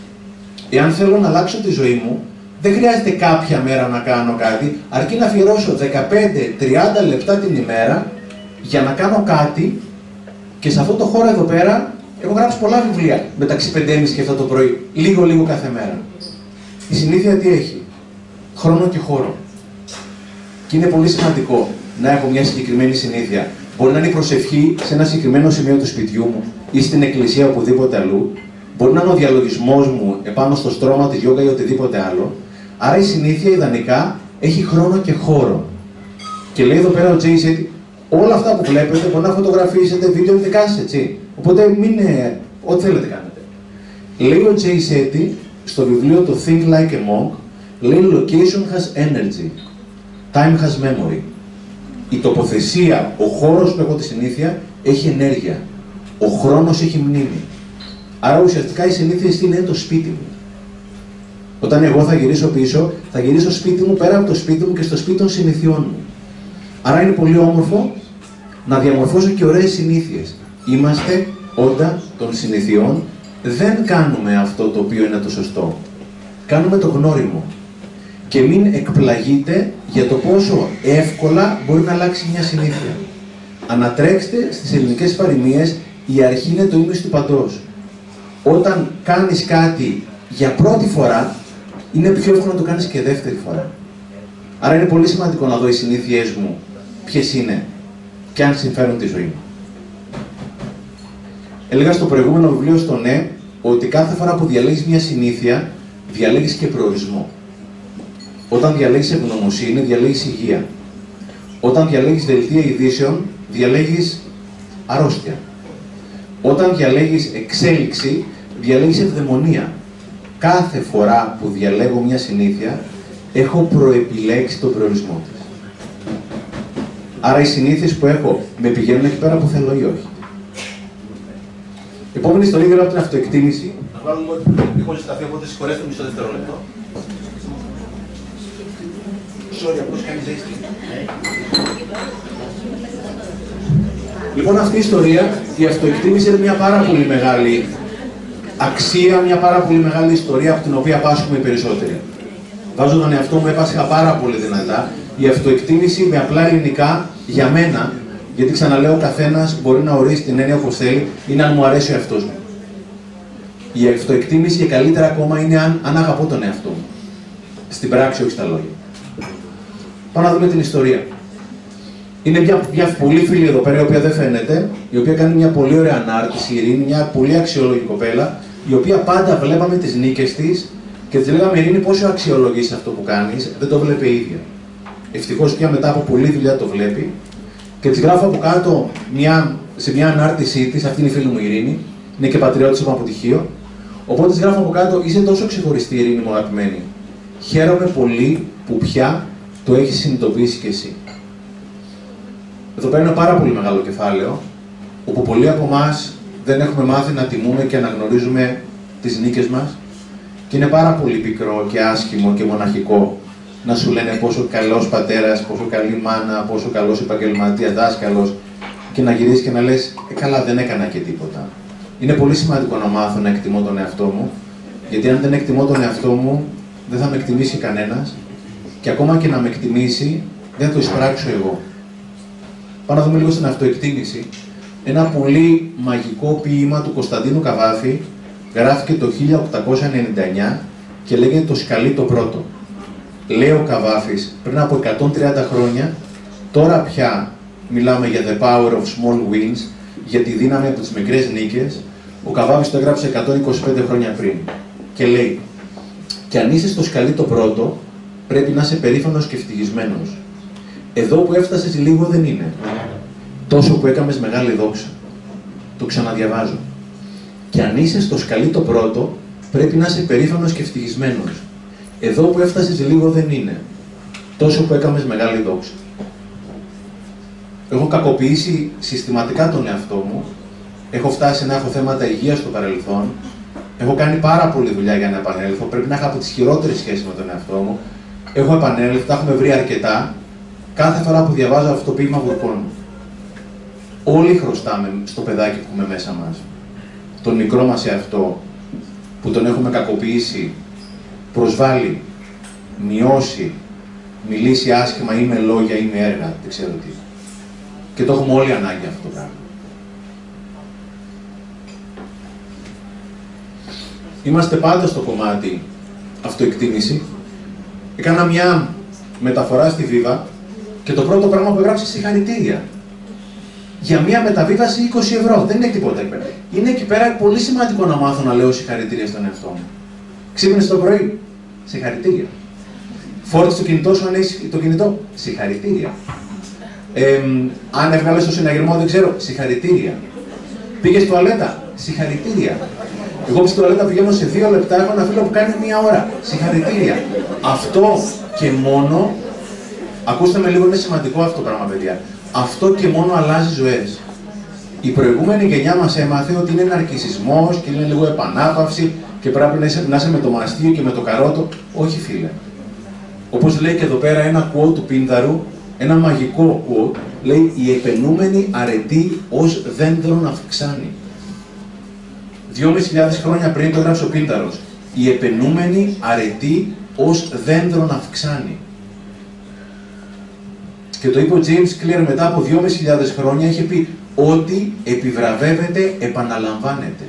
Εάν θέλω να αλλάξω τη ζωή μου, δεν χρειάζεται κάποια μέρα να κάνω κάτι, αρκεί να αφιερώσω δεκαπέντε με τριάντα λεπτά την ημέρα για να κάνω κάτι και σε αυτό το χώρο εδώ πέρα έχω γράψει πολλά βιβλία μεταξύ πέντε και μισή και επτά το πρωί, λίγο-λίγο κάθε μέρα. Η συνήθεια τι έχει? Χρόνο και χώρο. Και είναι πολύ σημαντικό να έχω μια συγκεκριμένη συνήθεια. Μπορεί να είναι η προσευχή σε ένα συγκεκριμένο σημείο του σπιτιού μου ή στην εκκλησία οπουδήποτε αλλού. Μπορεί να είναι ο διαλογισμός μου επάνω στο στρώμα της γιόγκα ή οτιδήποτε άλλο. Άρα η συνήθεια ιδανικά έχει χρόνο και χώρο. Και λέει εδώ πέρα ο Jay Shetty, όλα αυτά που βλέπετε μπορεί να φωτογραφίσετε, βίντεο δικά σας, έτσι. Οπότε μην είναι ό,τι θέλετε κάνετε. Λέει ο Jay Shetty στο βιβλίο το Think Like a Monk, λέει location has energy, time has memory. Η τοποθεσία, ο χώρος που έχω τη συνήθεια έχει ενέργεια. Ο χρόνος έχει μνήμη. Άρα ουσιαστικά η συνήθεια είναι το σπίτι μου. Όταν εγώ θα γυρίσω πίσω, θα γυρίσω στο σπίτι μου πέρα από το σπίτι μου και στο σπίτι των συνηθιών μου. Άρα είναι πολύ όμορφο να διαμορφώσω και ωραίες συνήθειες. Είμαστε όντα των συνηθιών, δεν κάνουμε αυτό το οποίο είναι το σωστό. Κάνουμε το γνώριμο. Και μην εκπλαγείτε για το πόσο εύκολα μπορεί να αλλάξει μια συνήθεια. Ανατρέξτε στις ελληνικές παροιμίες, η αρχή είναι το ίμιση του παντός. Όταν κάνεις κάτι για πρώτη φορά, είναι πιο εύκολο να το κάνεις και δεύτερη φορά. Άρα είναι πολύ σημαντικό να δω οι συνήθειές μου ποιες είναι και αν συμφέρουν τη ζωή μου. Έλεγα στο προηγούμενο βιβλίο στο Ναι, ότι κάθε φορά που διαλέγεις μια συνήθεια, διαλέγεις και προορισμό. Όταν διαλέγεις ευγνωμοσύνη, διαλέγεις υγεία. Όταν διαλέγεις δελτία ειδήσεων, διαλέγεις αρρώστια. Όταν διαλέγεις εξέλιξη, διαλέγεις ευδαιμονία. Κάθε φορά που διαλέγω μια συνήθεια, έχω προεπιλέξει τον προορισμό της. Άρα οι συνήθειες που έχω με πηγαίνουν εκεί πέρα που θέλω ή όχι. Επόμενη ιστορία γύρω από την αυτοεκτίμηση. Να βάλουμε ότι έχω ζεσταθεί, οπότε συγχωρέστε το μισό δευτερόλεπτο. Sorry, απλώς κάνει ζέστη. Λοιπόν, αυτή η ιστορία, η αυτοεκτίμηση είναι μια πάρα πολύ μεγάλη αξία, μια πάρα πολύ μεγάλη ιστορία από την οποία πάσχουμε οι περισσότεροι. Βάζω τον εαυτό μου, έπασχα πάρα πολύ δυνατά. Η αυτοεκτίμηση με απλά ελληνικά, για μένα, γιατί ξαναλέω, ο καθένας μπορεί να ορίσει την έννοια όπως θέλει, είναι αν μου αρέσει ο εαυτός μου. Η αυτοεκτίμηση και καλύτερα ακόμα είναι αν, αν αγαπώ τον εαυτό μου. Στην πράξη, όχι στα λόγια. Πάμε να δούμε την ιστορία. Είναι μια, μια πολύ φίλη εδώ πέρα, η οποία δεν φαίνεται, η οποία κάνει μια πολύ ωραία ανάρτηση, η Ειρήνη, μια πολύ αξιόλογη κοπέλα, η οποία πάντα βλέπαμε τις νίκες της και της λέγαμε: Ειρήνη, πόσο αξιολογείς αυτό που κάνεις, δεν το βλέπει η ίδια. Ευτυχώς πια μετά από πολλή δουλειά το βλέπει και της γράφω από κάτω μια, σε μια ανάρτησή της, αυτή είναι η φίλη μου η Ειρήνη, είναι και πατριώτης από αποτυχίο. Οπότε της γράφω από κάτω: είσαι τόσο ξεχωριστή, Ειρήνη μου αγαπημένη. Χαίρομαι πολύ που πια το έχεις συνειδητοποιήσει κι εσύ. Εδώ πέρα είναι ένα πάρα πολύ μεγάλο κεφάλαιο, όπου πολλοί από εμάς δεν έχουμε μάθει να τιμούμε και να γνωρίζουμε τις νίκες μας και είναι πάρα πολύ πικρό και άσχημο και μοναχικό να σου λένε πόσο καλός πατέρας, πόσο καλή μάνα, πόσο καλός επαγγελματίας, δάσκαλος και να γυρίσεις και να λες ε, καλά, δεν έκανα και τίποτα. Είναι πολύ σημαντικό να μάθω να εκτιμώ τον εαυτό μου, γιατί αν δεν εκτιμώ τον εαυτό μου, δεν θα με εκτιμήσει κανένας και ακόμα και να με εκτιμήσει, δεν θα το εισπράξω εγώ. Πάμε να δούμε λίγο στην αυτοεκτίμηση. Ένα πολύ μαγικό ποίημα του Κωνσταντίνου Καβάφη γράφηκε το χίλια οκτακόσια ενενήντα εννιά και λέγεται «Το σκαλί το πρώτο». Λέει ο Καβάφης πριν από εκατόν τριάντα χρόνια, τώρα πια μιλάμε για the power of small wins, για τη δύναμη από τις μικρές νίκες. Ο Καβάφης το έγραψε εκατόν είκοσι πέντε χρόνια πριν και λέει «Και αν είσαι στο σκαλί το πρώτο, πρέπει να είσαι περήφανος και ευτυχισμένος. Εδώ που έφτασες λίγο δεν είναι. Τόσο που έκαμες μεγάλη δόξα». Το ξαναδιαβάζω. «Και αν είσαι στο σκαλί το πρώτο, πρέπει να είσαι περήφανος και ευτυχισμένος. Εδώ που έφτασες λίγο δεν είναι. Τόσο που έκαμες μεγάλη δόξα». Έχω κακοποιήσει συστηματικά τον εαυτό μου. Έχω φτάσει να έχω θέματα υγείας στο παρελθόν. Έχω κάνει πάρα πολλή δουλειά για να επανέλθω. Πρέπει να είχα από τις χειρότερες σχέσεις με τον εαυτό μου. Έχω επανέλθει, τα έχουμε βρει αρκετά. Κάθε φορά που διαβάζω αυτό το ποίημα βουρκώνω. Όλοι χρωστάμε στο παιδάκι που έχουμε μέσα μας. Τον μικρό μας εαυτό που τον έχουμε κακοποιήσει, προσβάλει, μειώσει, μιλήσει άσχημα ή με λόγια ή με έργα, δεν ξέρω τι. Και το έχουμε όλοι ανάγκη αυτό το πράγμα. Είμαστε πάντα στο κομμάτι αυτοεκτίμηση. Έκανα μια μεταφορά στη Βίβα και το πρώτο πράγμα που έγραψε συγχαρητήρια. Για μια μεταβίβαση είκοσι ευρώ. Δεν είναι τίποτα εκεί πέρα. Είναι εκεί πέρα πολύ σημαντικό να μάθω να λέω συγχαρητήρια στον εαυτό μου. Ξύπνησε το πρωί. Συγχαρητήρια. Φόρτισε το κινητό σου αν έχει το κινητό. Συγχαρητήρια. Ε, αν έβγαλε το συναγερμό, δεν ξέρω. Συγχαρητήρια. Πήγε στη τουαλέτα. Συγχαρητήρια. Εγώ που στη τουαλέτα πηγαίνω σε δύο λεπτά, έχω ένα φίλο που κάνει μία ώρα. Συγχαρητήρια. Αυτό και μόνο. Ακούστε με λίγο, είναι σημαντικό αυτό το πράγμα, παιδιά. Αυτό και μόνο αλλάζει ζωές. Η προηγούμενη γενιά μας έμαθε ότι είναι ναρκισσισμός και είναι λίγο επανάπαυση και πρέπει να είσαι, να είσαι με το μαστείο και με το καρότο. Όχι, φίλε. Όπως λέει και εδώ πέρα ένα quote του Πίνδαρου, ένα μαγικό quote, λέει «Η επενούμενη αρετή ως δέντρον αυξάνει». Δυόμισι χιλιάδες χρόνια πριν το έγραψε ο Πίνδαρος. «Η επενούμενη αρετή ως δέντρον αυξάνει». Και το είπε ο James Clear μετά από δυόμισι χιλιάδες χρόνια, είχε πει «Ό,τι επιβραβεύεται επαναλαμβάνεται».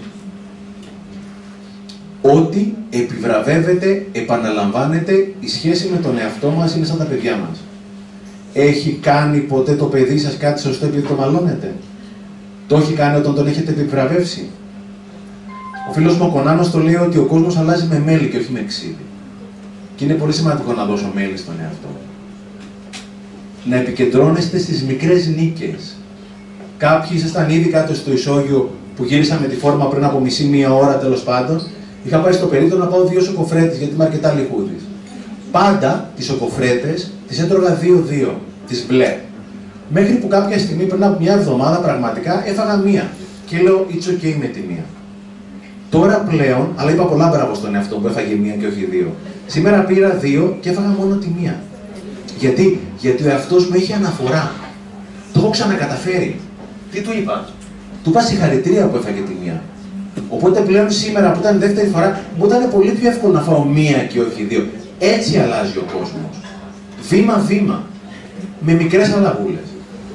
Ό,τι επιβραβεύεται επαναλαμβάνεται, η σχέση με τον εαυτό μας είναι σαν τα παιδιά μας. Έχει κάνει ποτέ το παιδί σας κάτι σωστό επειδή το μαλώνετε? Το έχει κάνει όταν τον έχετε επιβραβεύσει? Ο φίλος μου ο Κονάνος το λέει ότι ο κόσμος αλλάζει με μέλι και όχι με ξύδι. Και είναι πολύ σημαντικό να δώσω μέλι στον εαυτό μου. Να επικεντρώνεστε στις μικρές νίκες. Κάποιοι ήσασταν ήδη κάτω στο ισόγειο που γύρισα με τη φόρμα πριν από μισή μία ώρα τέλος πάντων. Είχα πάει στο περίπτωμα να πάω δύο σοκοφρέτες γιατί είμαι αρκετά λιχούδης. Πάντα τις σοκοφρέτες τις έτρωγα δύο-δύο, τις μπλε. Μέχρι που κάποια στιγμή πριν από μια εβδομάδα πραγματικά έφαγα μία. Και λέω it's okay με τη μία. Τώρα πλέον, αλλά είπα πολλά μπράβο στον εαυτό που έφαγε μία και όχι δύο. Σήμερα πήρα δύο και έφαγα μόνο τη μία. Γιατί, γιατί ο εαυτός μου έχει αναφορά. Το έχω ξανακαταφέρει. Τι του είπα? Του είπα συγχαρητήρια που έφαγε τη μία. Οπότε πλέον σήμερα που ήταν η δεύτερη φορά, μου ήταν πολύ πιο εύκολο να φάω μία και όχι δύο. Έτσι αλλάζει ο κόσμος. Βήμα-βήμα. Με μικρές αλλαγούλες.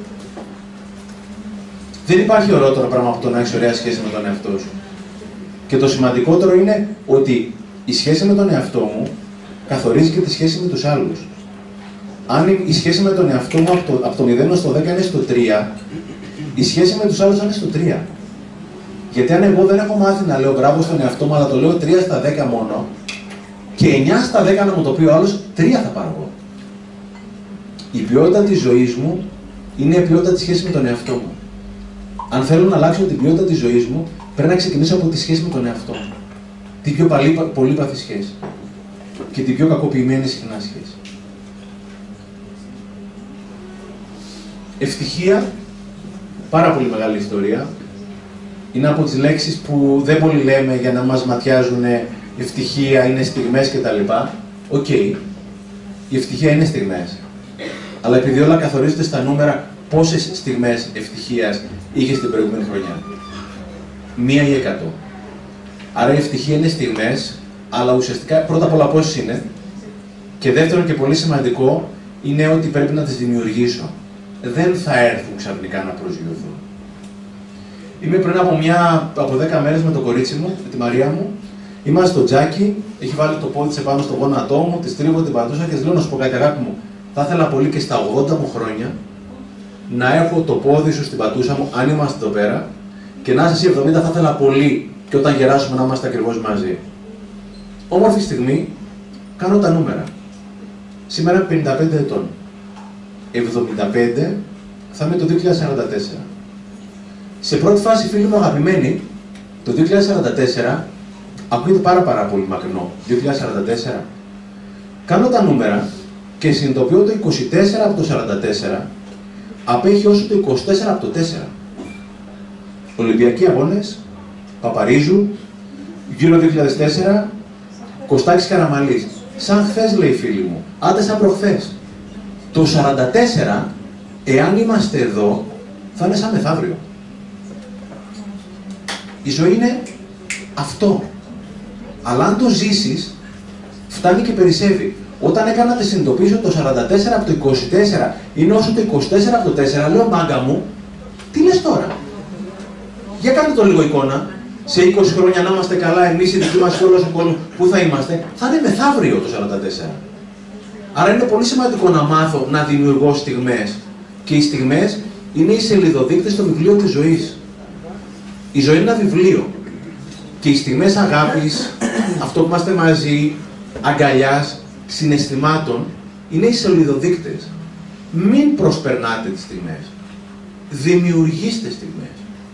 Δεν υπάρχει ωραιότερο πράγμα από το να έχεις ωραία σχέση με τον εαυτό σου. Και το σημαντικότερο είναι ότι η σχέση με τον εαυτό μου καθορίζει και τη σχέση με τους άλλους. Αν η σχέση με τον εαυτό μου από το, από το μηδέν στο δέκα είναι στο τρία, η σχέση με τους άλλους θα είναι στο τρία. Γιατί αν εγώ δεν έχω μάθει να λέω μπράβο στον εαυτό μου, αλλά το λέω τρία στα δέκα μόνο, και εννιά στα δέκα να μου το πει ο άλλος, τρία θα πάρω εγώ. Η ποιότητα της ζωής μου είναι η ποιότητα της σχέσης με τον εαυτό μου. Αν θέλω να αλλάξω την ποιότητα της ζωής μου, πρέπει να ξεκινήσω από τη σχέση με τον εαυτό μου. Την πιο πολύπαθη σχέση. Και την πιο κακοποιημένη συχνά σχέση. Ευτυχία, πάρα πολύ μεγάλη ιστορία. Είναι από τις λέξεις που δεν πολύ λέμε για να μας ματιάζουν ευτυχία, είναι στιγμές κτλ. Οκ, okay. Η ευτυχία είναι στιγμές. Αλλά επειδή όλα καθορίζονται στα νούμερα, πόσες στιγμές ευτυχίας είχες την προηγούμενη χρονιά? Μία ή εκατό. Άρα η ευτυχία είναι στιγμές, αλλά ουσιαστικά πρώτα απ' όλα πόσες είναι. Και δεύτερον και πολύ σημαντικό είναι ότι πρέπει να τις δημιουργήσω. Δεν θα έρθουν ξαφνικά να προσγειωθούν. Είμαι πριν από, μια, από δέκα μέρες με το κορίτσι μου, με τη Μαρία μου. Είμαστε στο τζάκι, έχει βάλει το πόδι της επάνω στο γόνατό μου, της τρίβω την πατούσα και της λέω να σου πω κάτι, αγάπη μου. Θα ήθελα πολύ και στα ογδόντα μου χρόνια να έχω το πόδι σου στην πατούσα μου, αν είμαστε εδώ πέρα, και να είσαι εσύ εβδομήντα, θα ήθελα πολύ και όταν γεράσουμε να είμαστε ακριβώς μαζί. Όμορφη στιγμή, κάνω τα νούμερα. Σήμερα είμαι πενήντα πέντε ετών. εβδομήντα πέντε θα είμαι το δύο χιλιάδες σαράντα τέσσερα. Σε πρώτη φάση, φίλοι μου αγαπημένοι, το δύο χιλιάδες σαράντα τέσσερα ακούγεται πάρα πάρα πολύ μακρινό. δύο χιλιάδες σαράντα τέσσερα. Κάνω τα νούμερα και συνειδητοποιώ το είκοσι τέσσερα από το σαράντα τέσσερα απέχει όσο το είκοσι τέσσερα από το τέσσερα. Ολυμπιακοί αγώνες, Παπαρίζου, γύρω δύο χιλιάδες τέσσερα, Κωστάκης Καραμαλής. Σαν χθες, λέει φίλοι μου, άντε σαν προχθές. Το σαράντα τέσσερα, εάν είμαστε εδώ, θα είναι σαν μεθαύριο. Η ζωή είναι αυτό. Αλλά αν το ζήσεις, φτάνει και περισσεύει. Όταν έκανα τη συνειδητοποίηση το σαράντα τέσσερα από το είκοσι τέσσερα είναι όσο το είκοσι τέσσερα από το τέσσερα, λέω μάγκα μου, τι λες τώρα? Για κάντε το λίγο εικόνα. Σε είκοσι χρόνια να είμαστε καλά, εμείς οι δικοί μας και όλος ο κόσμος, πού θα είμαστε? Θα είναι μεθαύριο το σαράντα τέσσερα. Άρα είναι πολύ σημαντικό να μάθω να δημιουργώ στιγμές. Και οι στιγμές είναι οι σελιδοδείκτες στο βιβλίο της ζωής. Η ζωή είναι ένα βιβλίο. Και οι στιγμές αγάπης, αυτό που είμαστε μαζί, αγκαλιάς, συναισθημάτων, είναι οι σελιδοδείκτες. Μην προσπερνάτε τις στιγμές. Δημιουργήστε στιγμές.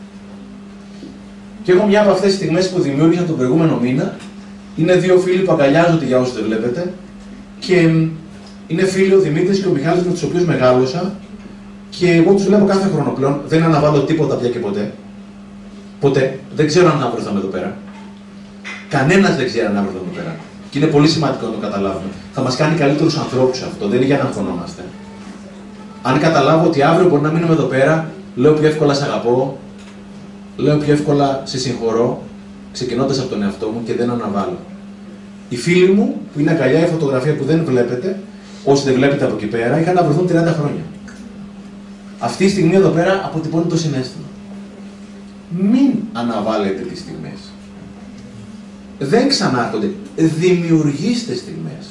Και έχω μια από αυτές τις στιγμές που δημιούργησα τον προηγούμενο μήνα. Είναι δύο φίλοι που αγκαλιάζονται, για όσους δεν βλέπετε. Και είναι φίλοι ο Δημήτρης και ο Μιχάλης, με τους οποίους μεγάλωσα. Και εγώ τους βλέπω κάθε χρόνο πλέον. Δεν αναβάλω τίποτα πια και ποτέ. Ποτέ. Δεν ξέρω αν αύριο θα είμαι εδώ πέρα. Κανένας δεν ξέρει αν αύριο θα είμαι εδώ πέρα. Και είναι πολύ σημαντικό να το καταλάβουμε. Θα μας κάνει καλύτερους ανθρώπους αυτό. Δεν είναι για να αγχωνόμαστε. Αν καταλάβω ότι αύριο μπορεί να μείνουμε εδώ πέρα, λέω πιο εύκολα σε αγαπώ, λέω πιο εύκολα σε συγχωρώ, ξεκινώντας από τον εαυτό μου και δεν αναβάλω. Οι φίλοι μου, που είναι αγκαλιά η φωτογραφία που δεν βλέπετε, όσοι δεν βλέπετε από εκεί πέρα, είχαν να βρεθούν τριάντα χρόνια. Αυτή η στιγμή εδώ πέρα αποτυπώνει το συναίσθημα. Μην αναβάλλετε τις στιγμές. Δεν ξανάρχονται. Δημιουργήστε στιγμές.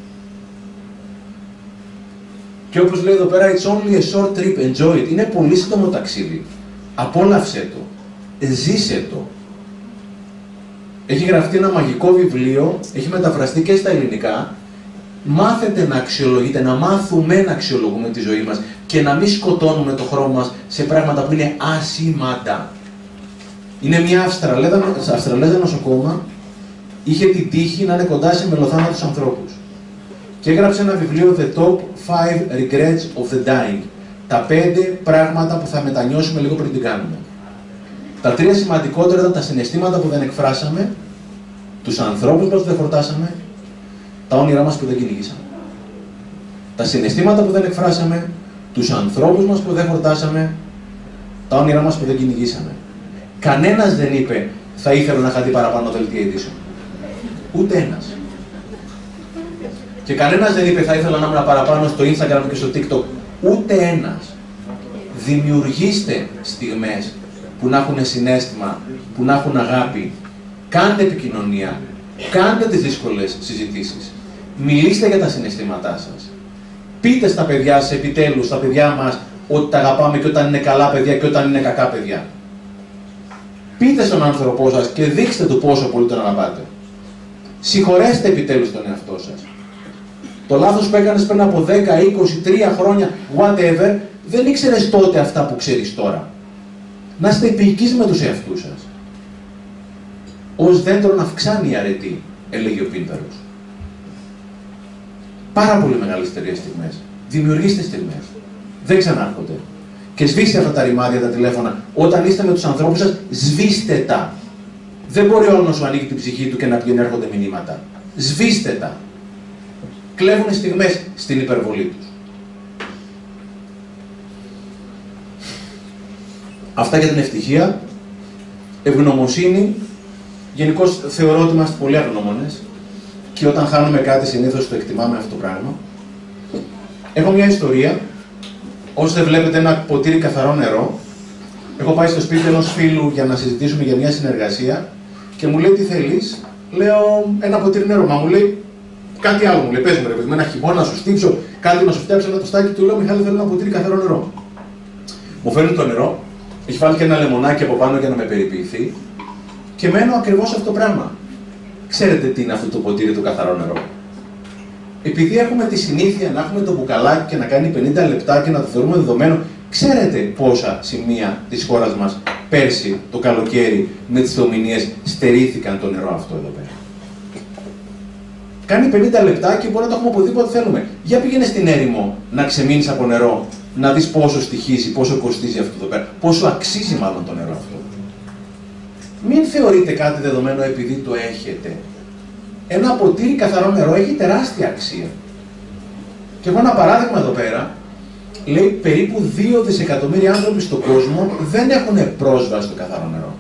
Και όπως λέει εδώ πέρα, it's only a short trip, enjoy it. Είναι πολύ σύντομο ταξίδι. Απόλαυσέ το. Ζήσε το. Έχει γραφτεί ένα μαγικό βιβλίο, έχει μεταφραστεί και στα ελληνικά. Μάθετε να αξιολογείτε, να μάθουμε να αξιολογούμε τη ζωή μας και να μην σκοτώνουμε το χρόνο μας σε πράγματα που είναι ασήμαντα. Είναι μια Αυστραλέζα νοσοκόμα, είχε την τύχη να είναι κοντά σε μελοθάνατους ανθρώπους. Και έγραψε ένα βιβλίο, The Top five Regrets of the Dying. Τα πέντε πράγματα που θα μετανιώσουμε λίγο πριν την κάνουμε. Τα τρία σημαντικότερα ήταν τα συναισθήματα που δεν εκφράσαμε, τους ανθρώπους μας που δεν χορτάσαμε, τα όνειρά μας που δεν κυνηγήσαμε. Τα συναισθήματα που δεν εκφράσαμε, τους ανθρώπους μας που δεν χορτάσαμε, τα όνειρά μας που δεν κυνηγήσαμε. Κανένας δεν είπε θα ήθελα να είχα δει παραπάνω δελτία ειδήσεων. Ούτε ένας. Και κανένας δεν είπε θα ήθελα να ήμουν παραπάνω στο Instagram και στο TikTok. Ούτε ένας. Δημιουργήστε στιγμές που να έχουν συναίσθημα, που να έχουν αγάπη. Κάντε επικοινωνία. Κάντε τις δύσκολες συζητήσεις. Μιλήστε για τα συναισθήματά σας. Πείτε στα παιδιά σας, επιτέλους, στα παιδιά μας, ότι τα αγαπάμε και όταν είναι καλά παιδιά και όταν είναι κακά παιδιά. Πείτε στον άνθρωπό σας και δείξτε του πόσο πολύ τον αγαπάτε. Συγχωρέστε επιτέλους τον εαυτό σας. Το λάθος που έκανες πριν από δέκα, είκοσι, τρία χρόνια, whatever, δεν ήξερες τότε αυτά που ξέρεις τώρα. Να είστε επίοικείς με τους εαυτούς σας. Ως δέντρο να αυξάνει η αρετή, έλεγε ο Πίντερος. Πάρα πολύ μεγάλες εταιρείες στιγμές. Δημιουργήστε στιγμές. Δεν ξανάρχονται. Και σβήστε αυτά τα ρημάδια, τα τηλέφωνα. Όταν είστε με τους ανθρώπους σας, σβήστε τα. Δεν μπορεί όλο να σου ανοίγει την ψυχή του και να πηγαίνει έρχονται μηνύματα. Σβήστε τα. Κλέβουν στιγμές στην υπερβολή τους. Αυτά για την ευτυχία. Ευγνωμοσύνη. Γενικώς θεωρώ ότι είμαστε πολύ αγνώμονες. Και όταν χάνουμε κάτι, συνήθως το εκτιμάμε αυτό το πράγμα. Έχω μια ιστορία. Όσοι δεν βλέπετε ένα ποτήρι καθαρό νερό, έχω πάει στο σπίτι ενός φίλου για να συζητήσουμε για μια συνεργασία και μου λέει τι θέλεις. Λέω ένα ποτήρι νερό. Μα μου λέει κάτι άλλο. Μου λέει πες μου ρε παιδί, με ένα χυμώνα να σου στύψω, κάτι να σου φτιάξω ένα τοστάκι. Του λέω Μιχάλη, θέλω ένα ποτήρι καθαρό νερό. Μου φέρνει το νερό, έχει βάλει και ένα λεμονάκι από πάνω για να με περιποιηθεί και μένω ακριβώς αυτό το πράγμα. Ξέρετε τι είναι αυτό το ποτήρι του καθαρό νερό? Επειδή έχουμε τη συνήθεια να έχουμε το μπουκαλάκι και να κάνει πενήντα λεπτά και να το θεωρούμε δεδομένο, ξέρετε πόσα σημεία της χώρας μας πέρσι το καλοκαίρι με τις θεομηνίες στερήθηκαν το νερό αυτό εδώ πέρα. Κάνει πενήντα λεπτά και μπορεί να το έχουμε οπουδήποτε θέλουμε. Για πήγαινε στην έρημο να ξεμείνεις από νερό, να δεις πόσο στοιχίζει, πόσο κοστίζει αυτό εδώ πέρα, πόσο αξίζει μάλλον το νερό αυτό. Μην θεωρείτε κάτι δεδομένο επειδή το έχετε. Ένα ποτήρι καθαρό νερό έχει τεράστια αξία. Και έχω ένα παράδειγμα εδώ πέρα. Λέει περίπου δύο δισεκατομμύρια άνθρωποι στον κόσμο δεν έχουν πρόσβαση στο καθαρό νερό.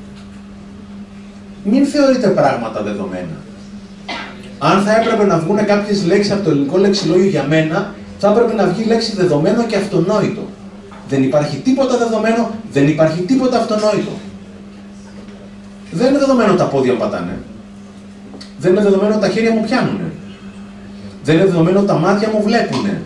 Μην θεωρείτε πράγματα δεδομένα. Αν θα έπρεπε να βγουν κάποιες λέξεις από το ελληνικό λεξιλόγιο για μένα, θα έπρεπε να βγει λέξη δεδομένο και αυτονόητο. Δεν υπάρχει τίποτα δεδομένο, δεν υπάρχει τίποτα αυτονόητο. Δεν είναι δεδομένο τα πόδια μου πατάνε. Δεν είναι δεδομένο τα χέρια μου πιάνουνε. Δεν είναι δεδομένο τα μάτια μου βλέπουνε.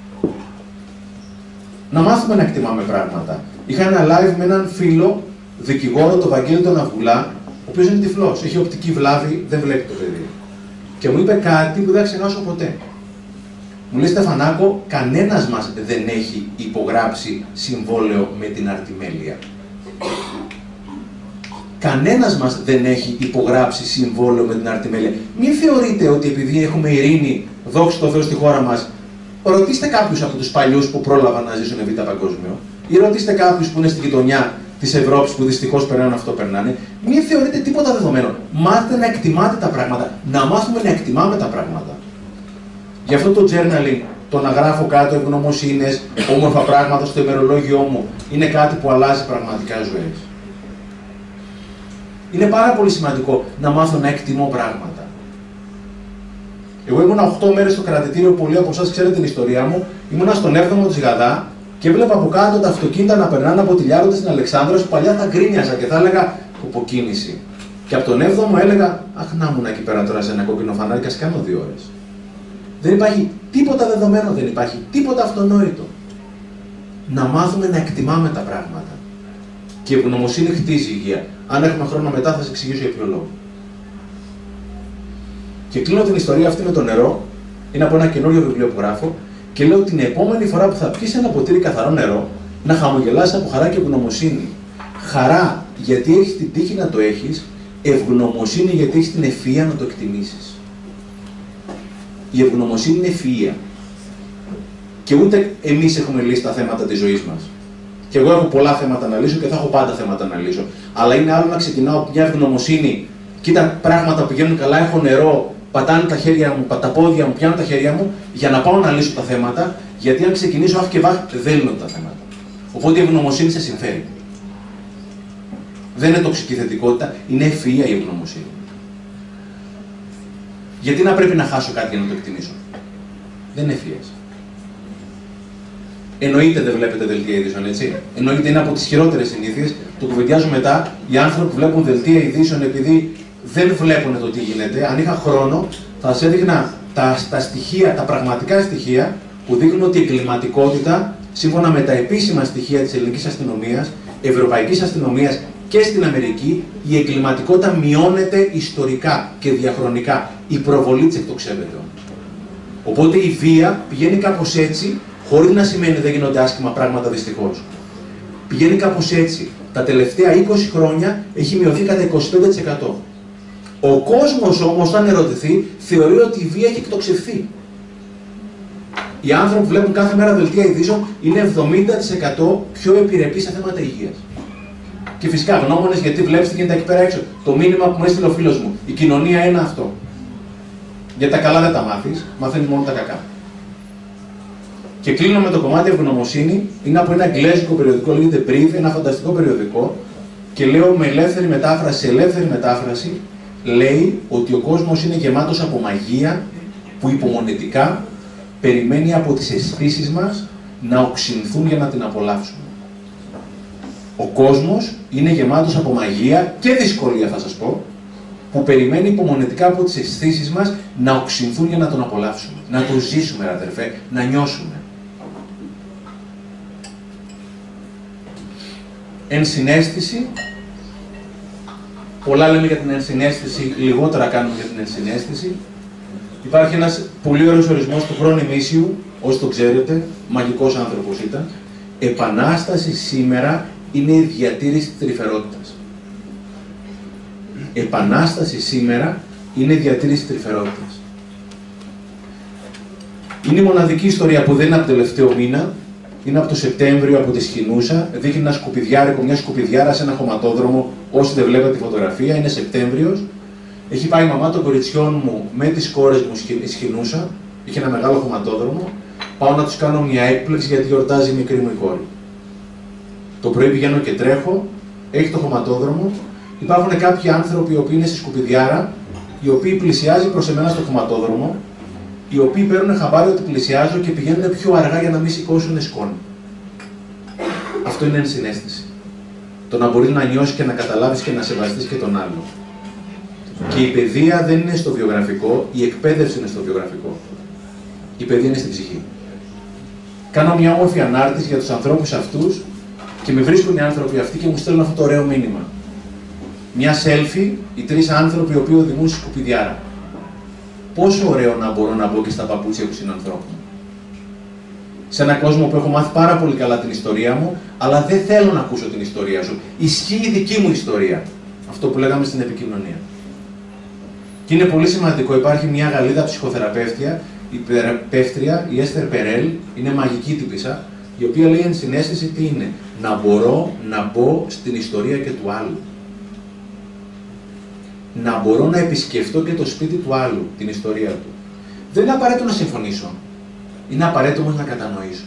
Να μάθουμε να εκτιμάμε πράγματα. Είχα ένα live με έναν φίλο, δικηγόρο, τον Βαγγέλη τον Αυγουλά, ο οποίος είναι τυφλός, έχει οπτική βλάβη, δεν βλέπει το παιδί. Και μου είπε κάτι που δεν θα ξεχάσω ποτέ. Μου λέει Στεφανάκο, κανένας μας δεν έχει υπογράψει συμβόλαιο με την αρτιμέλεια. Κανένας μας δεν έχει υπογράψει συμβόλαιο με την αρτιμέλεια. Μην θεωρείτε ότι επειδή έχουμε ειρήνη, δόξα τω Θεώ στη χώρα μας, ρωτήστε κάποιους από τους παλιούς που πρόλαβαν να ζήσουν β' παγκόσμιο, ή ρωτήστε κάποιους που είναι στη γειτονιά της Ευρώπης που δυστυχώς περνάνε αυτό περνάνε. Μην θεωρείτε τίποτα δεδομένο. Μάθετε να εκτιμάτε τα πράγματα. Να μάθουμε να εκτιμάμε τα πράγματα. Γι' αυτό το journaling, το να γράφω κάτω ευγνωμοσύνες, όμορφα πράγματα στο ημερολόγιό μου, είναι κάτι που αλλάζει πραγματικά ζωές. Είναι πάρα πολύ σημαντικό να μάθω να εκτιμώ πράγματα. Εγώ ήμουνα οκτώ μέρες στο κρατητήριο, πολλοί από εσάς ξέρετε την ιστορία μου. Ήμουνα στον έβδομο της Γαδά και έβλεπα από κάτω τα αυτοκίνητα να περνάνε από τη Λιάροντα στην Αλεξάνδρα. Παλιά θα γκρίνιαζα και θα έλεγα υποκίνηση. Και από τον έβδομο έλεγα, αχ να ήμουν εκεί πέρα τώρα σε ένα κόκκινο φανάρι και ας κάνω δύο ώρες. Δεν υπάρχει τίποτα δεδομένο, δεν υπάρχει τίποτα αυτονόητο. Να μάθουμε να εκτιμάμε τα πράγματα. Και η ευγνωμοσύνη χτίζει υγεία. Αν έχουμε χρόνο μετά, θα σας εξηγήσω για ποιο λόγο. Και κλείνω την ιστορία αυτή με το νερό. Είναι από ένα καινούριο βιβλίο που γράφω. Και λέω την επόμενη φορά που θα πιεις ένα ποτήρι καθαρό νερό, να χαμογελάσεις από χαρά και ευγνωμοσύνη. Χαρά γιατί έχεις την τύχη να το έχεις, ευγνωμοσύνη γιατί έχεις την ευφυΐα να το εκτιμήσεις. Η ευγνωμοσύνη είναι ευφυΐα. Και ούτε εμείς έχουμε λύσει τα θέματα της ζωής μας. Και εγώ έχω πολλά θέματα να λύσω και θα έχω πάντα θέματα να λύσω. Αλλά είναι άλλο να ξεκινάω από μια ευγνωμοσύνη. Κοίτα πράγματα που πηγαίνουν καλά, έχω νερό, πατάνε τα χέρια μου, τα πόδια μου, πιάνουν τα χέρια μου, για να πάω να λύσω τα θέματα. Γιατί αν ξεκινήσω αφ και βάχ, δεν λύνω τα θέματα. Οπότε η ευγνωμοσύνη σε συμφέρει. Δεν είναι τοξική θετικότητα, είναι ευφυΐα η ευγνωμοσύνη. Γιατί να πρέπει να χάσω κάτι για να το εκτιμήσω? Δεν είναι ευφυΐας. Εννοείται δεν βλέπετε δελτία ειδήσεων, έτσι. Εννοείται είναι από τις χειρότερες συνήθειες. Το κουβεντιάζω μετά. Οι άνθρωποι που βλέπουν δελτία ειδήσεων επειδή δεν βλέπουν το τι γίνεται. Αν είχα χρόνο, θα σας έδειχνα τα, τα στοιχεία, τα πραγματικά στοιχεία που δείχνουν ότι η εγκληματικότητα, σύμφωνα με τα επίσημα στοιχεία της ελληνικής αστυνομίας, ευρωπαϊκής αστυνομίας και στην Αμερική, η εγκληματικότητα μειώνεται ιστορικά και διαχρονικά. Η προβολή της εκτοξεύεται. Οπότε η βία πηγαίνει κάπως έτσι, χωρίς να σημαίνει ότι δεν γίνονται άσχημα πράγματα δυστυχώς. Πηγαίνει κάπως έτσι. Τα τελευταία είκοσι χρόνια έχει μειωθεί κατά είκοσι πέντε τοις εκατό. Ο κόσμος όμως, όταν ερωτηθεί, θεωρεί ότι η βία έχει εκτοξευθεί. Οι άνθρωποι που βλέπουν κάθε μέρα δελτία ειδήσεων είναι εβδομήντα τοις εκατό πιο επιρρεπείς σε θέματα υγείας. Και φυσικά γνώμονες, γιατί βλέπεις τι γίνεται εκεί πέρα έξω. Το μήνυμα που μου έστειλε ο φίλος μου. Η κοινωνία είναι αυτό. Γιατί τα καλά δεν τα μάθεις, μαθαίνεις μόνο τα κακά. Και κλείνω με το κομμάτι ευγνωμοσύνη. Είναι από ένα εγγλέζικο περιοδικό, λέγεται Brief, ένα φανταστικό περιοδικό. Και λέω με ελεύθερη μετάφραση, σε ελεύθερη μετάφραση, λέει ότι ο κόσμος είναι γεμάτος από μαγεία που υπομονετικά περιμένει από τις αισθήσεις μας να οξυνθούν για να την απολαύσουμε. Ο κόσμος είναι γεμάτος από μαγεία και δυσκολία, θα σας πω, που περιμένει υπομονετικά από τις αισθήσεις μας να οξυνθούν για να τον απολαύσουμε. Να το ζήσουμε, αδερφέ, να νιώσουμε. Ενσυναίσθηση. Πολλά λέμε για την ενσυναίσθηση, λιγότερα κάνουμε για την ενσυναίσθηση. Υπάρχει ένας πολύ ωραίος ορισμός του Χρόνη Μίσιου, όσοι το ξέρετε, μαγικός άνθρωπος ήταν. Επανάσταση σήμερα είναι η διατήρηση της τρυφερότητας. Επανάσταση σήμερα είναι η διατήρηση της τρυφερότητας. Είναι η μοναδική ιστορία που δεν είναι από το τελευταίο μήνα, είναι από το Σεπτέμβριο, από τη Σχοινούσα. Δείχνει ένα σκουπιδιάρικο, μια σκουπιδιάρα σε ένα χωματόδρομο. Όσοι δεν βλέπετε τη φωτογραφία, είναι Σεπτέμβριος. Έχει πάει η μαμά των κοριτσιών μου με τις κόρες μου στη Σχοινούσα. Είχε ένα μεγάλο χωματόδρομο. Πάω να τους κάνω μια έκπληξη γιατί γιορτάζει η μικρή μου η κόρη. Το πρωί πηγαίνω και τρέχω, έχει το χωματόδρομο. Υπάρχουν κάποιοι άνθρωποι οι οποίοι είναι στη σκουπιδιάρα, οι οποίοι πλησιάζουν προς εμένα στο χωματόδρομο, οι οποίοι παίρνουν χαμπάρι ότι πλησιάζω και πηγαίνουν πιο αργά για να μην σηκώσουν σκόνη. Αυτό είναι ενσυναίσθηση. Το να μπορείς να νιώσεις και να καταλάβεις και να σεβαστείς και τον άλλο. Και η παιδεία δεν είναι στο βιογραφικό, η εκπαίδευση είναι στο βιογραφικό. Η παιδεία είναι στην ψυχή. Κάνω μια όμορφη ανάρτηση για τους ανθρώπους αυτούς και με βρίσκουν οι άνθρωποι αυτοί και μου στέλνουν αυτό το ωραίο μήνυμα. Μια selfie, οι τρεις άνθρωποι οι οποίοι οδηγούν στη σκουπιδιάρα. Πόσο ωραίο να μπορώ να μπω και στα παπούτσια του συνανθρώπου. Σε έναν κόσμο που έχω μάθει πάρα πολύ καλά την ιστορία μου, αλλά δεν θέλω να ακούσω την ιστορία σου. Ισχύει η δική μου ιστορία. Αυτό που λέγαμε στην επικοινωνία. Και είναι πολύ σημαντικό, υπάρχει μια Γαλλίδα ψυχοθεραπεύτρια, η θεραπεύτρια, η Έστερ Περέλ, είναι μαγική τύπισσα, η οποία λέει ενσυναίσθηση τι είναι. Να μπορώ να μπω στην ιστορία και του άλλου. Να μπορώ να επισκεφτώ και το σπίτι του άλλου, την ιστορία του. Δεν είναι απαραίτητο να συμφωνήσω. Είναι απαραίτητο όμως να κατανοήσω.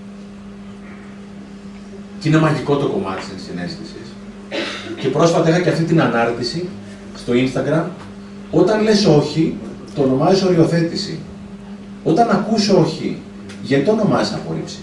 Και είναι μαγικό το κομμάτι της ενσυναίσθησης. Και πρόσφατα είχα και αυτή την ανάρτηση στο Instagram. Όταν λες όχι, το ονομάζεις οριοθέτηση. Όταν ακούς όχι, γιατί το ονομάζεις απόρριψη.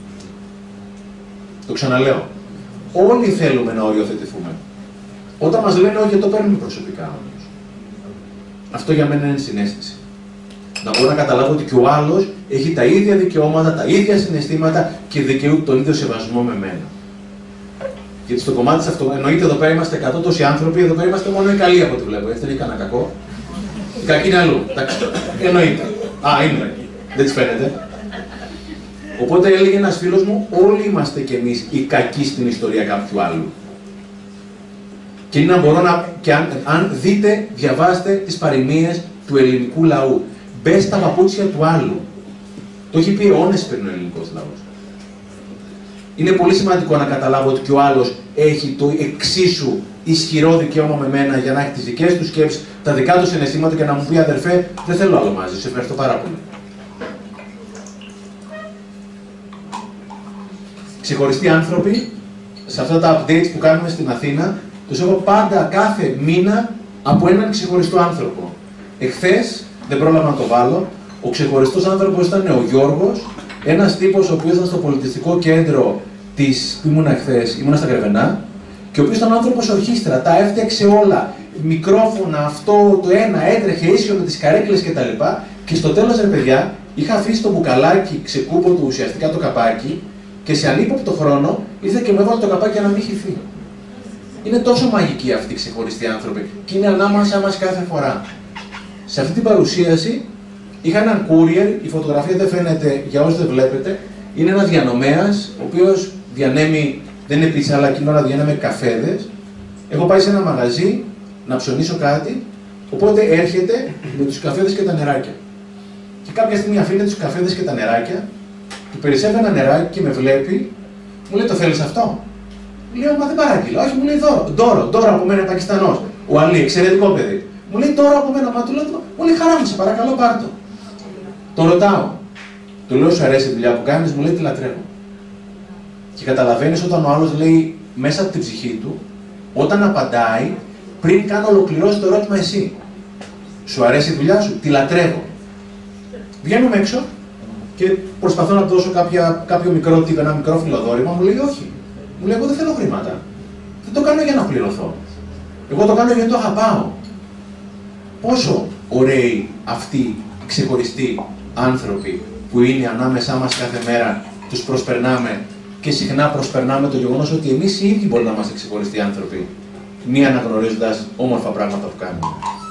Το ξαναλέω. Όλοι θέλουμε να οριοθετηθούμε. Όταν μας λένε όχι, το παίρνουμε προσωπικά όμως. Αυτό για μένα είναι συναίσθηση. Να μπορώ να καταλάβω ότι και ο άλλος έχει τα ίδια δικαιώματα, τα ίδια συναισθήματα και δικαιούται τον ίδιο σεβασμό με μένα. Γιατί στο κομμάτι της αυτό, εννοείται εδώ πέρα είμαστε εκατό τόσοι άνθρωποι, εδώ πέρα είμαστε μόνο οι καλοί από ό,τι βλέπω. Έτσι δεν έχει κανένα κακό. Οι κακοί είναι αλλού. Εννοείται. Α, είναι. Δεν τις φαίνεται. Οπότε έλεγε ένας φίλος μου, όλοι είμαστε κι εμείς οι κακοί στην ιστορία κάποιου άλλου. Και είναι να μπορώ να. Και αν, αν δείτε, διαβάστε τις παροιμίες του ελληνικού λαού. Μπες στα παπούτσια του άλλου. Το έχει πει αιώνες πριν ο ελληνικός λαός. Είναι πολύ σημαντικό να καταλάβω ότι και ο άλλος έχει το εξίσου ισχυρό δικαίωμα με μένα για να έχει τις δικές του σκέψεις, τα δικά του συναισθήματα και να μου πει αδερφέ, δεν θέλω άλλο μαζί σου. Σε ευχαριστώ πάρα πολύ. Ξεχωριστοί άνθρωποι, σε αυτά τα updates που κάνουμε στην Αθήνα, τους έχω πάντα κάθε μήνα από έναν ξεχωριστό άνθρωπο. Εχθές, δεν πρόλαβα να το βάλω, ο ξεχωριστός άνθρωπος ήταν ο Γιώργος, ένας τύπος ο οποίος ήταν στο πολιτιστικό κέντρο της, που ήμουνα εχθές, ήμουνα στα Γρεβενά, και ο οποίος ήταν άνθρωπος ορχήστρα, τα έφτιαξε όλα, μικρόφωνα, αυτό, το ένα, έτρεχε ίσιο με τις καρέκλες κτλ. Και στο τέλος, ρε παιδιά, είχα αφήσει το μπουκαλάκι ξεκούπο του ουσιαστικά το καπάκι και σε ανύποπτο χρόνο ήρθε και μου έβαλε το καπάκι για να μην χυθεί. Είναι τόσο μαγικοί αυτοί οι ξεχωριστοί άνθρωποι και είναι ανάμεσά μας κάθε φορά. Σε αυτή την παρουσίαση είχα έναν courier, η φωτογραφία δεν φαίνεται για όσους δεν βλέπετε, είναι ένας διανομέας, ο οποίος διανέμει, δεν είναι πίτσα, αλλά εκείνη ώρα διανέμει καφέδες. Έχω πάει σε ένα μαγαζί να ψωνίσω κάτι, οπότε έρχεται με τους καφέδες και τα νεράκια. Και κάποια στιγμή αφήνεται τους καφέδες και τα νεράκια, του περισσεύει ένα νεράκι και με βλέπει, μου λέει: το θέλεις αυτό? Λέω: μα δεν παράγγειλα. Όχι, μου λέει: δώρο. Δώρο, δώρο από μένα, Πακιστανός. Ο Αλή, εξαιρετικό παιδί. Μου λέει: δώρο από μένα, μα του λέω: μου λέει: χαρά μου, σε παρακαλώ, πάρ' το. Τον ρωτάω. Του λέω: σου αρέσει η δουλειά που κάνεις? Μου λέει: τη λατρεύω. Και καταλαβαίνεις όταν ο άλλος λέει μέσα από την ψυχή του, όταν απαντάει, πριν καν ολοκληρώσει το ερώτημα εσύ. Σου αρέσει η δουλειά σου? Τη λατρεύω. Βγαίνουμε έξω και προσπαθώ να του δώσω κάποια, κάποιο μικρό τύπο, ένα μικρό φιλοδόρημα. Μου λέει: όχι. Μου λέει: εγώ δεν θέλω χρήματα. Δεν το κάνω για να πληρωθώ. Εγώ το κάνω γιατί το αγαπάω. Πόσο ωραίοι αυτοί οι ξεχωριστοί άνθρωποι που είναι ανάμεσά μας κάθε μέρα, τους προσπερνάμε και συχνά προσπερνάμε το γεγονός ότι εμείς οι ίδιοι μπορεί να είμαστε ξεχωριστοί άνθρωποι, μη αναγνωρίζοντας όμορφα πράγματα που κάνουμε.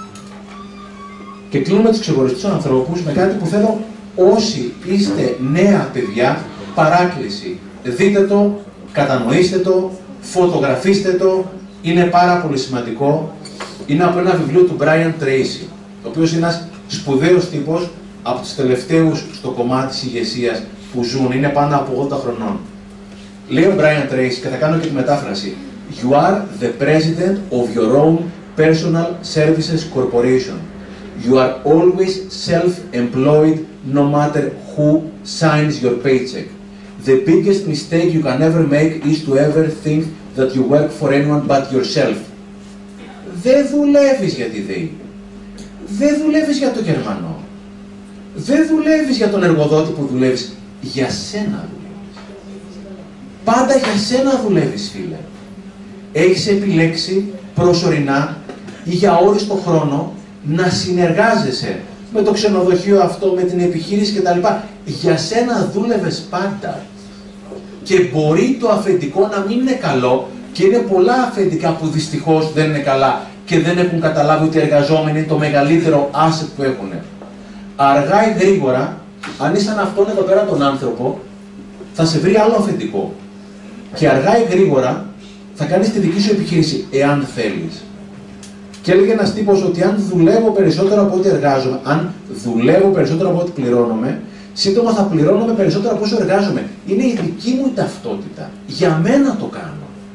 Και κλείνουμε τους ξεχωριστούς ανθρώπους με κάτι που θέλω όσοι είστε νέα παιδιά, παράκληση. Δείτε το, κατανοήστε το, φωτογραφίστε το, είναι πάρα πολύ σημαντικό. Είναι από ένα βιβλίο του Brian Tracy, ο οποίος είναι ένας σπουδαίος τύπος από τους τελευταίους στο κομμάτι της ηγεσίας που ζουν, είναι πάνω από ογδόντα χρονών. Λέει ο Brian Tracy, και θα κάνω και τη μετάφραση: You are the president of your own personal services corporation. You are always self-employed no matter who signs your paycheck. The biggest mistake you can ever make is to ever think that you work for anyone but yourself. Δεν δουλεύεις για τη ΔΕΗ. Δεν δουλεύεις για τον Γερμανό. Δεν δουλεύεις για τον εργοδότη που δουλεύεις. Για σένα δουλεύεις. Πάντα για σένα δουλεύεις, φίλε. Έχεις επιλέξει προσωρινά ή για όριστο χρόνο να συνεργάζεσαι με το ξενοδοχείο αυτό, με την επιχείρηση κτλ. Για σένα δούλευες πάντα. Και μπορεί το αφεντικό να μην είναι καλό και είναι πολλά αφεντικά που δυστυχώς δεν είναι καλά και δεν έχουν καταλάβει ότι οι εργαζόμενοι είναι το μεγαλύτερο asset που έχουν. Αργά ή γρήγορα, αν είσαι αυτόν εδώ πέρα τον άνθρωπο, θα σε βρει άλλο αφεντικό. Και αργά ή γρήγορα θα κάνεις τη δική σου επιχείρηση, εάν θέλεις. Και έλεγε ένας τύπος ότι αν δουλεύω περισσότερο από ό,τι εργάζομαι, αν δουλεύω περισσότερο από ό,τι πληρώνομαι, σύντομα θα πληρώνομαι περισσότερο από όσο εργάζομαι. Είναι η δική μου η ταυτότητα. Για μένα το κάνω.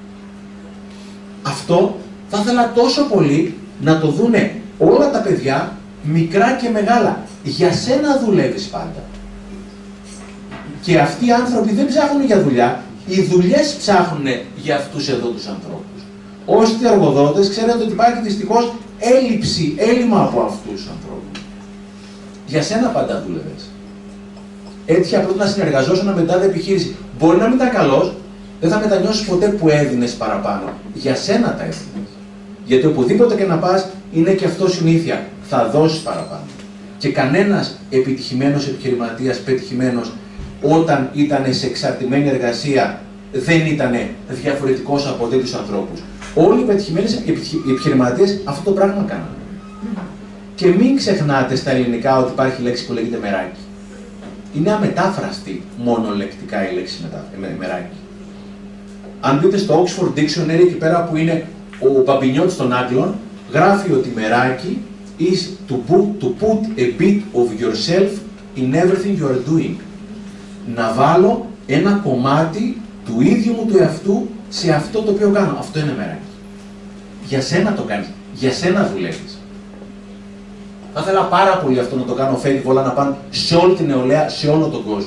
Αυτό θα ήθελα τόσο πολύ να το δούνε όλα τα παιδιά, μικρά και μεγάλα. Για σένα δουλεύεις πάντα. Και αυτοί οι άνθρωποι δεν ψάχνουν για δουλειά, οι δουλειές ψάχνουν για αυτούς εδώ τους ανθρώπους. Όσοι οι εργοδότες ξέρετε ότι υπάρχει δυστυχώς έλλειψη, έλλειμμα από αυτούς τους ανθρώπους. Για σένα πάντα δούλευες. Έτυχε απλώς να συνεργαζόσαι με τάδε επιχείρηση. Μπορεί να μην ήταν καλός, δεν θα μετανιώσεις ποτέ που έδινες παραπάνω. Για σένα τα έδινες. Γιατί οπουδήποτε και να πας, είναι και αυτό συνήθεια. Θα δώσεις παραπάνω. Και κανένας επιτυχημένος επιχειρηματίας, πετυχημένος, όταν ήταν σε εξαρτημένη εργασία, δεν ήταν διαφορετικός από τέτοιους ανθρώπους. Όλοι οι πετυχημένοι επιχειρηματίες αυτό το πράγμα κάνουν. Και μην ξεχνάτε στα ελληνικά ότι υπάρχει λέξη που λέγεται μεράκι. Είναι αμετάφραστη μονολεκτικά η λέξη μετα... μεράκι. Αν δείτε στο Oxford Dictionary, εκεί πέρα που είναι ο Παπινιώτης των Άγγλων, γράφει ότι μεράκι is to put, to put a bit of yourself in everything you are doing. Να βάλω ένα κομμάτι του ίδιου μου του εαυτού σε αυτό το οποίο κάνω. Αυτό είναι μεράκι. Για σένα το κάνεις. Για σένα δουλεύεις. Θα ήθελα πάρα πολύ αυτό να το κάνω φέγγι όλα να πάνε σε όλη την νεολαία, σε όλο τον κόσμο.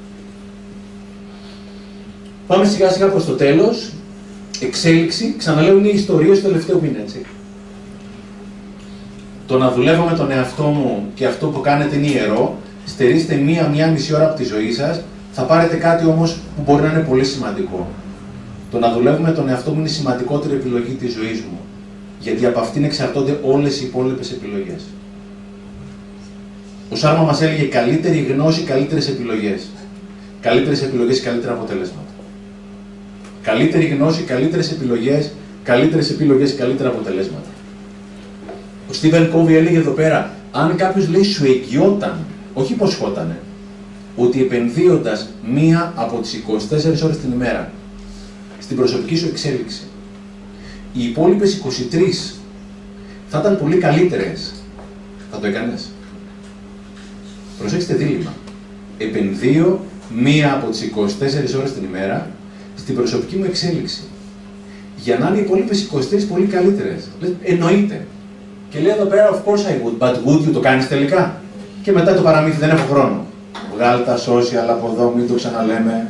Πάμε σιγά σιγά προς το τέλος. Εξέλιξη. Ξαναλέω, είναι η ιστορία του τελευταίου μήνα, έτσι. Το να δουλεύω με τον εαυτό μου και αυτό που κάνετε είναι ιερό. Στερείστε μία, μία μισή ώρα από τη ζωή σας. Θα πάρετε κάτι όμως που μπορεί να είναι πολύ σημαντικό. Το να δουλεύω με τον εαυτό μου είναι η σημαντικότερη επιλογή της ζωής μου. Γιατί από αυτήν εξαρτώνται όλες οι υπόλοιπες επιλογές. Ο Σάρμα μας έλεγε καλύτερη γνώση, καλύτερες επιλογές. Καλύτερες επιλογές, καλύτερα αποτελέσματα. Καλύτερη γνώση, καλύτερες επιλογές, καλύτερες επιλογές, καλύτερα αποτελέσματα. Ο Στίβεν Κόβι έλεγε εδώ πέρα, αν κάποιος λέει σου εγγυόταν, όχι υποσχότανε, ότι επενδύοντας μία από τις είκοσι τέσσερις ώρες την ημέρα στην προσωπική σου εξέλιξη, οι υπόλοιπες είκοσι τρεις θα ήταν πολύ καλύτερες, θα το έκανες? Προσέξτε δίλημμα. Επενδύω μία από τις είκοσι τέσσερις ώρες την ημέρα στην προσωπική μου εξέλιξη. Για να είναι οι υπόλοιπες είκοσι τρεις πολύ καλύτερες. Λες, εννοείται. Και λέει εδώ πέρα, of course I would, but would you, το κάνεις τελικά? Και μετά το παραμύθι, δεν έχω χρόνο. Βγάλ' τα social από εδώ, μην το ξαναλέμε.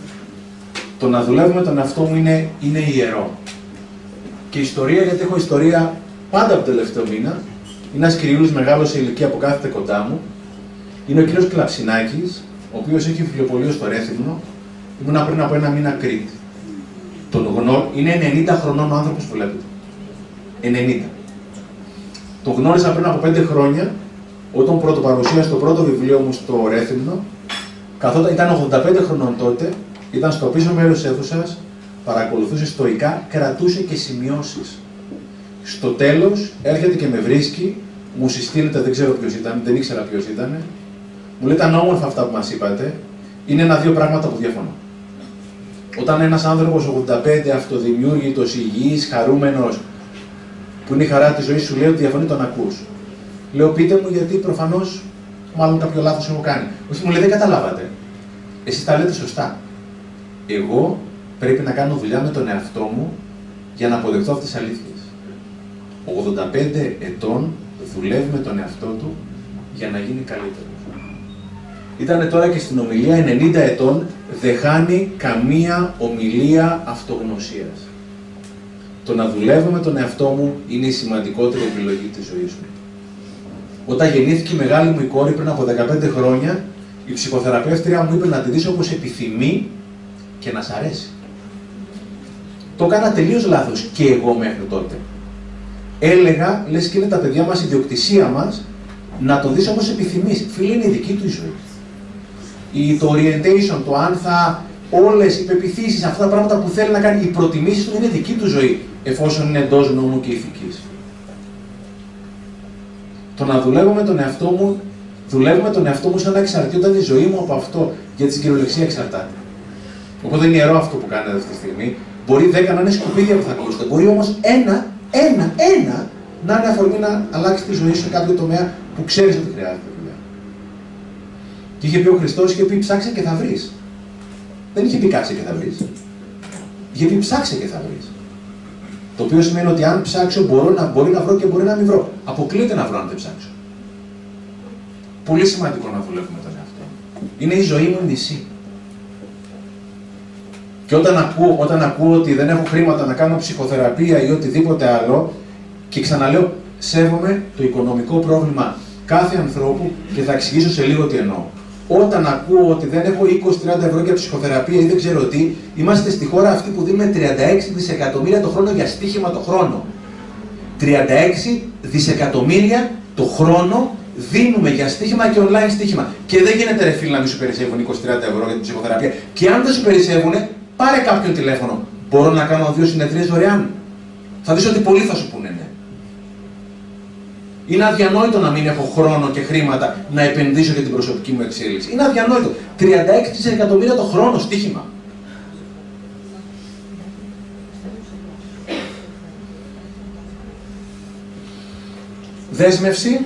Το να δουλεύουμε τον εαυτό μου είναι, είναι ιερό. Και η ιστορία, γιατί έχω ιστορία πάντα από το τελευταίο μήνα, είναι ένας κυριούλης μεγάλος σε ηλικία που κάθεται κοντά μου. Είναι ο κύριος Κλαψινάκης, ο οποίος έχει βιβλιοπωλείο στο Ρέθυμνο. Ήμουνα πριν από ένα μήνα Κρήτη. Τον γνώ... Είναι ενενήντα χρονών ο άνθρωπος που βλέπετε. ενενήντα. Τον γνώρισα πριν από πέντε χρόνια, όταν πρωτοπαρουσίασα το πρώτο βιβλίο μου στο Ρέθυμνο. Καθόταν, ήταν ογδόντα πέντε χρονών τότε, ήταν στο πίσω μέρος της αίθουσας, παρακολουθούσε στοικά, κρατούσε και σημειώσεις. Στο τέλος έρχεται και με βρίσκει, μου συστήνεται, δεν ξέρω ποιος ήταν, δεν ήξερα ποιος ήταν. Μου λέει, ήταν όμορφα αυτά που μας είπατε, είναι ένα-δύο πράγματα που διαφωνώ. Όταν ένας άνθρωπος ογδόντα πέντε, αυτοδημιούργητος, υγιής, χαρούμενος, που είναι η χαρά της ζωής σου, λέει ότι διαφωνεί, τον ακούς. Λέω, πείτε μου, γιατί προφανώς, μάλλον κάποιο λάθος έχω κάνει. Όχι, μου λέει, δεν καταλάβατε. Εσείς τα λέτε σωστά. Εγώ πρέπει να κάνω δουλειά με τον εαυτό μου για να αποδεχτώ αυτές τις αλήθειες. ογδόντα πέντε ετών δουλεύει με τον εαυτό του για να γίνει καλύτερος. Ήτανε τώρα και στην ομιλία ενενήντα ετών, δεν χάνει καμία ομιλία αυτογνωσίας. Το να δουλεύω με τον εαυτό μου είναι η σημαντικότερη επιλογή της ζωής μου. Όταν γεννήθηκε η μεγάλη μου η κόρη πριν από δεκαπέντε χρόνια, η ψυχοθεραπεύτρια μου είπε να τη δεις όπως επιθυμεί και να σ' αρέσει. Το έκανα τελείως λάθος και εγώ μέχρι τότε. Έλεγα, λες και είναι τα παιδιά μας, η ιδιοκτησία μας, να το δεις όπως επιθυμείς. Φίλε, είναι η δική του η ζωή. Η, το orientation, το αν θα, όλες οι πεποιθήσεις, αυτά τα πράγματα που θέλει να κάνει, οι προτιμήσεις του είναι δική του ζωή, εφόσον είναι εντός νόμου και ηθικής. Το να δουλεύω με τον εαυτό μου, δουλεύω με τον εαυτό μου σαν να εξαρτιόταν η ζωή μου από αυτό, γιατί στην κυριολεξία εξαρτάται. Οπότε είναι ιερό αυτό που κάνετε αυτή τη στιγμή. Μπορεί δέκα να είναι σκουπίδια που θα ακούσετε, μπορεί όμως ένα, ένα, ένα να είναι αφορμή να αλλάξει τη ζωή σου σε κάποιο τομέα που ξέρεις ότι χρειάζεται δουλειά. Και είχε πει ο Χριστός, είχε πει ψάξε και θα βρεις. Δεν είχε πει κάτσε και θα βρεις. Είχε πει ψάξε και θα βρεις. Το οποίο σημαίνει ότι αν ψάξω μπορώ να, μπορεί να βρω και μπορεί να μην βρω. Αποκλείται να βρω αν δεν ψάξω. Πολύ σημαντικό να δουλεύουμε τον εαυτό μου. Είναι η ζωή μου νησί. Και όταν ακούω, όταν ακούω ότι δεν έχω χρήματα να κάνω ψυχοθεραπεία ή οτιδήποτε άλλο, και ξαναλέω, σέβομαι το οικονομικό πρόβλημα κάθε ανθρώπου και θα εξηγήσω σε λίγο τι εννοώ. Όταν ακούω ότι δεν έχω είκοσι με τριάντα ευρώ για ψυχοθεραπεία ή δεν ξέρω τι, είμαστε στη χώρα αυτή που δίνουμε τριάντα έξι δισεκατομμύρια το χρόνο για στοίχημα το χρόνο. τριάντα έξι δισεκατομμύρια το χρόνο δίνουμε για στοίχημα και online στοίχημα. Και δεν γίνεται, ρε φίλε, να μην σου περισσεύουν είκοσι με τριάντα ευρώ για την ψυχοθεραπεία. Και αν δεν σου περισσεύουν, πάρε κάποιον τηλέφωνο. Μπορώ να κάνω δύο συνεδρίες δωρεάν. Θα δεις ότι πολλοί θα σου πούνε ναι. Είναι αδιανόητο να μην έχω χρόνο και χρήματα να επενδύσω για την προσωπική μου εξέλιξη. Είναι αδιανόητο. τριάντα έξι δισεκατομμύρια το χρόνο στοίχημα. Δέσμευση.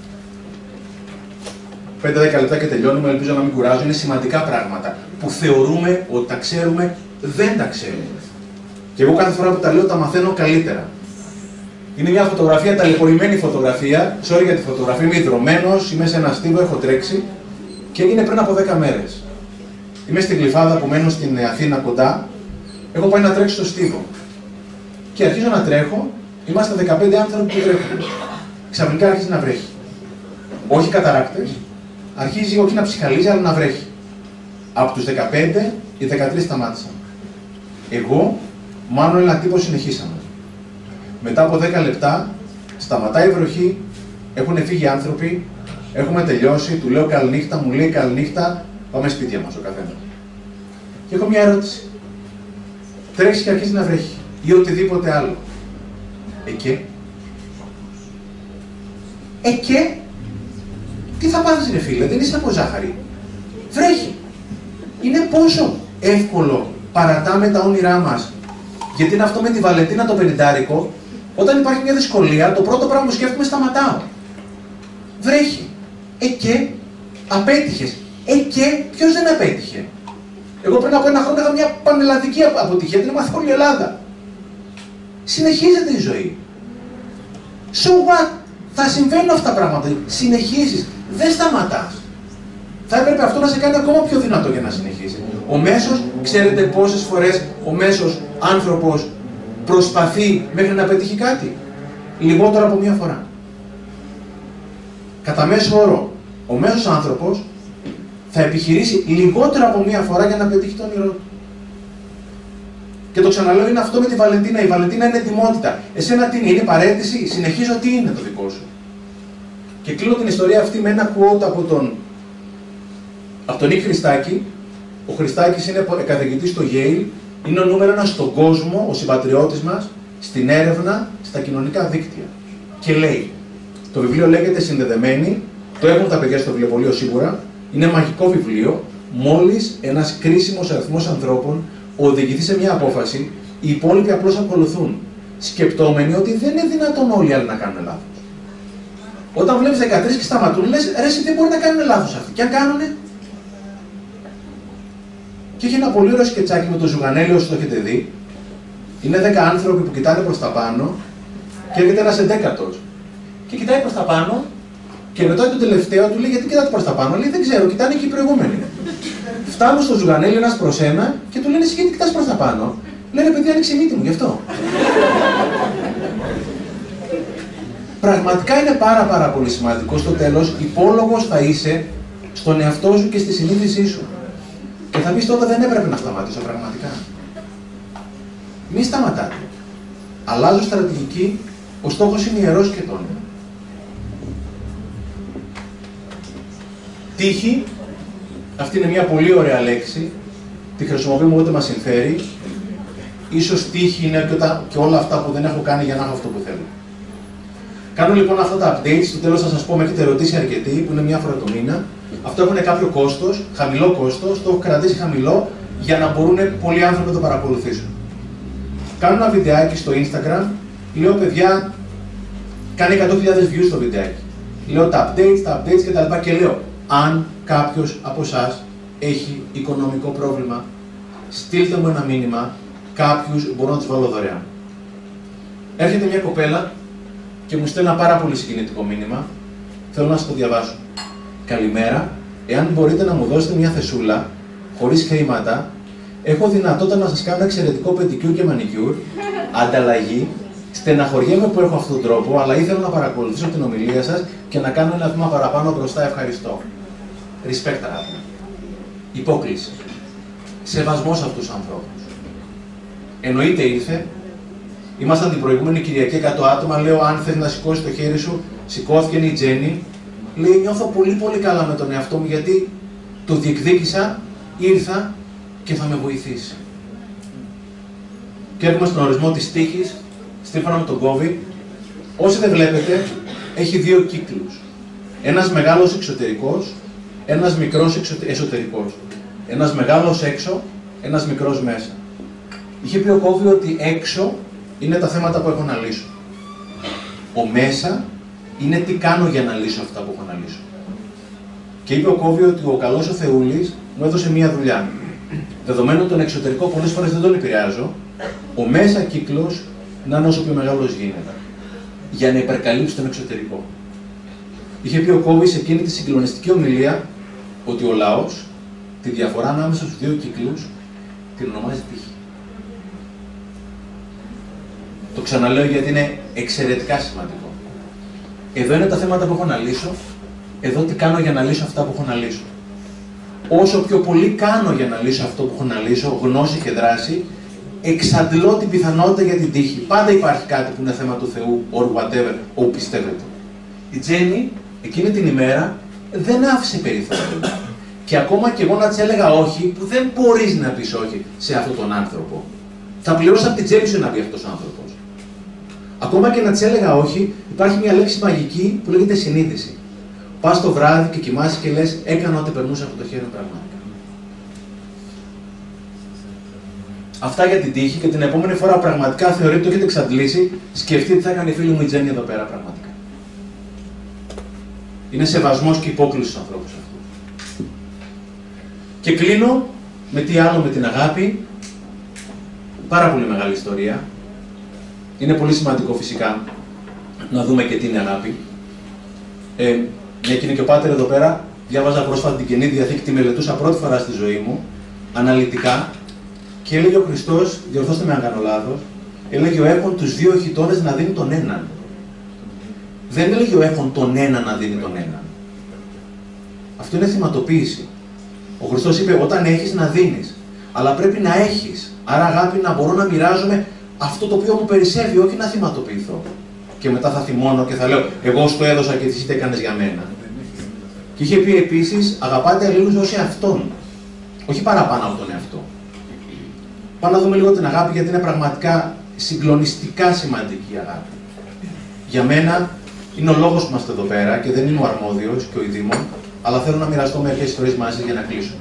πέντε με δέκα λεπτά και τελειώνουμε, ελπίζω να μην κουράζω. Είναι σημαντικά πράγματα που θεωρούμε ότι τα ξέρουμε, δεν τα ξέρουμε. Και εγώ κάθε φορά που τα λέω τα μαθαίνω καλύτερα. Είναι μια φωτογραφία, ταλαιπωρημένη φωτογραφία. Sorry για τη φωτογραφία, είμαι ιδρωμένος, είμαι σε ένα στίβο, έχω τρέξει και έγινε πριν από δέκα μέρες. Είμαι στην Γλυφάδα που μένω στην Αθήνα κοντά. Έχω πάει να τρέξω στο στίβο. Και αρχίζω να τρέχω, είμαστε δεκαπέντε άνθρωποι που τρέχουν. Ξαφνικά αρχίζει να βρέχει. Όχι καταράκτες, αρχίζει όχι να ψυχαλίζει, αλλά να βρέχει. Από τους δεκαπέντε, οι δεκατρείς σταμάτησαν. Εγώ, μάλλον ένα τύπο συνεχίσαμε. Μετά από δέκα λεπτά, σταματάει η βροχή, έχουν φύγει άνθρωποι, Έχουμε τελειώσει, του λέω καληνύχτα, μου λέει καληνύχτα, πάμε σπίτια μας ο καθένας. Και έχω μια ερώτηση. Τρέχει και αρχίζει να βρέχει ή οτιδήποτε άλλο. Ε και. Ε και. Τι θα πάθεις ρε φίλε, δεν είσαι από ζάχαρη. Βρέχει. Είναι πόσο εύκολο παρατάμε τα όνειρά μας. Γιατί είναι αυτό με τη Βαλεντίνα το πενηντάρικο. Όταν υπάρχει μια δυσκολία, το πρώτο πράγμα που σκέφτομαι σταματάω. Βρέχει. Ε και. Απέτυχες. Ε και. Ποιος δεν απέτυχε. Εγώ πριν από ένα χρόνο είχα μια πανελλαδική αποτυχία, την έμαθα όλη η Ελλάδα. Συνεχίζεται η ζωή. So what? Θα συμβαίνουν αυτά τα πράγματα. Συνεχίζεις. Δεν σταματάς. Θα έπρεπε αυτό να σε κάνει ακόμα πιο δυνατό για να συνεχίσει. Ο μέσος, ξέρετε πόσες φορές ο μέσος άνθρωπος προσπαθεί μέχρι να πετύχει κάτι. Λιγότερο από μία φορά. Κατά μέσο όρο, ο μέσος άνθρωπος θα επιχειρήσει λιγότερο από μία φορά για να πετύχει το όνειρό του. Και το ξαναλέω, είναι αυτό με τη Βαλεντίνα. Η Βαλεντίνα είναι ετοιμότητα. Εσένα τι είναι, είναι παραίτηση, συνεχίζω τι είναι το δικό σου. Και κλείνω την ιστορία αυτή με ένα quote από τον, από τον Νίκ Χριστάκη. Ο Χριστάκης είναι καθηγητής στο Yale, είναι ο νούμερο ένας στον κόσμο, ο συμπατριώτης μας, στην έρευνα στα κοινωνικά δίκτυα. Και λέει, το βιβλίο λέγεται Συνδεδεμένοι, το έχουν τα παιδιά στο βιβλιοπωλείο σίγουρα, είναι μαγικό βιβλίο, μόλις ένας κρίσιμος αριθμός ανθρώπων οδηγηθεί σε μια απόφαση, οι υπόλοιποι απλώς ακολουθούν, σκεπτόμενοι ότι δεν είναι δυνατόν όλοι οι άλλοι να κάνουν λάθος. Όταν βλέπεις δεκατρείς και σταματούν, λες, ρε εσύ δεν μπορεί να κάνουν λάθος αυτοί. Και αν κάνουνε. Και έχει ένα πολύ ωραίο σκετσάκι με το Ζουγανέλη, όσοι το έχετε δει. Είναι δέκα άνθρωποι που κοιτάνε προς τα πάνω και έρχεται ένας εντέκατος. Και κοιτάει προς τα πάνω και ρωτάει τον τελευταίο, του λέει γιατί κοιτάτε προς τα πάνω. Λέει δεν ξέρω, κοιτάνε και οι προηγούμενοι. Φτάνουν στο Ζουγανέλη ένας προς ένα και του λένε εσύ γιατί κοιτάς προς τα πάνω. Λένε παιδιά άνοιξε η μύτη μου, γι' αυτό. Πραγματικά είναι πάρα πάρα πολύ σημαντικό στο τέλος, υπόλογος θα είσαι στον εαυτό σου και στη συνείδησή σου. Και θα πεις τότε δεν έπρεπε να σταματήσω πραγματικά. Μη σταματάτε. Αλλάζω στρατηγική, ο στόχος είναι ιερός και τόνος. Τύχη, αυτή είναι μια πολύ ωραία λέξη, τη χρησιμοποιούμε όποτε μας συμφέρει. Ίσως τύχη είναι και, τα, και όλα αυτά που δεν έχω κάνει για να έχω αυτό που θέλω. Κάνω λοιπόν αυτά τα updates, στο τέλος θα σας πω, με έχετε ρωτήσει αρκετοί, που είναι μια φορά το μήνα. Αυτό έχουν κάποιο κόστος, χαμηλό κόστος, το έχω κρατήσει χαμηλό για να μπορούν πολλοί άνθρωποι να το παρακολουθήσουν. Κάνω ένα βιντεάκι στο Instagram, λέω παιδιά, κάνει εκατό χιλιάδες views το βιντεάκι. Λέω τα updates, τα updates κτλ. Και λέω, αν κάποιος από εσάς έχει οικονομικό πρόβλημα, στείλτε μου ένα μήνυμα, κάποιους μπορώ να τους βάλω δωρεάν. Έρχεται μια κοπέλα και μου στέλνει ένα πάρα πολύ συγκινητικό μήνυμα. Θέλω να σας το διαβάσω. Καλημέρα, εάν μπορείτε να μου δώσετε μια θεσούλα, χωρίς χρήματα, έχω δυνατότητα να σας κάνω εξαιρετικό πεντικιούρ και μανικιούρ, ανταλλαγή, στεναχωριέμαι που έχω αυτόν τον τρόπο, αλλά ήθελα να παρακολουθήσω την ομιλία σας και να κάνω ένα βήμα παραπάνω μπροστά, ευχαριστώ. Respect, αγάπη. Υπόκληση. Σεβασμός σε αυτούς τους ανθρώπους. Εννοείται ήρθε. Ήμασταν την προηγούμενη Κυριακή εκατό άτομα, λέω αν θες να σηκώσει το χέρι σου, σηκώθηκε η Τζέννη. Λέει νιώθω πολύ πολύ καλά με τον εαυτό μου γιατί το διεκδίκησα, ήρθα και θα με βοηθήσει. Και έρχομαι στον ορισμό της τύχης, Στέφανα με τον κόβει. Όσοι δεν βλέπετε, έχει δύο κύκλους. Ένας μεγάλος εξωτερικός, ένας μικρός εσωτερικός. Ένας μεγάλος έξω, ένας μικρός μέσα. Είχε πει ο Κόβι ότι έξω είναι τα θέματα που έχω να λύσω. Ο μέσα είναι τι κάνω για να λύσω αυτά που έχω να λύσω. Και είπε ο Κόβι ότι ο καλός ο Θεούλης μου έδωσε μία δουλειά. Δεδομένου τον εξωτερικό πολλές φορές δεν τον επηρεάζω, ο μέσα κύκλος να είναι όσο πιο μεγάλος γίνεται. Για να υπερκαλύψει τον εξωτερικό. Είχε πει ο Κόβι σε εκείνη τη συγκλονιστική ομιλία ότι ο λαός τη διαφορά ανάμεσα στους δύο κύκλους την ονομάζει τύχη. Το ξαναλέω γιατί είναι εξαιρετικά σημαντικό. Εδώ είναι τα θέματα που έχω να λύσω, εδώ τι κάνω για να λύσω αυτά που έχω να λύσω. Όσο πιο πολύ κάνω για να λύσω αυτό που έχω να λύσω, γνώση και δράση, εξαντλώ την πιθανότητα για την τύχη. Πάντα υπάρχει κάτι που είναι θέμα του Θεού, or whatever, όπου πιστεύετε. Η Τζέννη, εκείνη την ημέρα, δεν άφησε περιθώριο. Και ακόμα και εγώ να της έλεγα όχι, που δεν μπορείς να πεις όχι σε αυτόν τον άνθρωπο. Θα πληρώσει από την τσέπη σου να πει αυτός ο άνθρωπος. Ακόμα και να της έλεγα όχι, υπάρχει μια λέξη μαγική που λέγεται συνείδηση. Πας το βράδυ και κοιμάσαι και λες, έκανα ό,τι περνούσε από το χέρι μου πραγματικά. Αυτά για την τύχη και την επόμενη φορά πραγματικά θεωρείτε ότι το έχετε εξαντλήσει, σκεφτείτε τι θα έκανε η φίλη μου η Τζέννη εδώ πέρα πραγματικά. Είναι σεβασμός και υπόκληση στους ανθρώπους αυτούς. Και κλείνω με τι άλλο, με την αγάπη. Πάρα πολύ μεγάλη ιστορία. Είναι πολύ σημαντικό φυσικά να δούμε και τι είναι αγάπη. Ε, μια και είναι και ο Πάτερ εδώ πέρα, διάβαζα πρόσφατα την Καινή Διαθήκη, τη μελετούσα πρώτη φορά στη ζωή μου, αναλυτικά, και έλεγε ο Χριστός, διορθώστε με αν κάνω λάθος, έλεγε ο έχων τους δύο χιτώνες να δίνει τον έναν. Δεν έλεγε ο έχων τον έναν να δίνει τον έναν. Αυτό είναι θυματοποίηση. Ο Χριστός είπε, όταν έχεις να δίνεις, αλλά πρέπει να έχεις. Άρα αγάπη να μπορώ να μοιράζομαι αυτό το οποίο μου περισσεύει, όχι να θυματοποιηθώ. Και μετά θα θυμώνω και θα λέω, εγώ σου το έδωσα και εσύ τι έκανες για μένα. Και είχε πει επίσης, αγαπάτε αλλήλους ως εαυτόν. Όχι παραπάνω από τον εαυτό. Πάμε να δούμε λίγο την αγάπη, γιατί είναι πραγματικά συγκλονιστικά σημαντική η αγάπη. Για μένα είναι ο λόγος που είμαστε εδώ πέρα και δεν είμαι ο αρμόδιος και ο ειδήμων, αλλά θέλω να μοιραστώ μερικές ιστορίες μαζί για να κλείσουμε.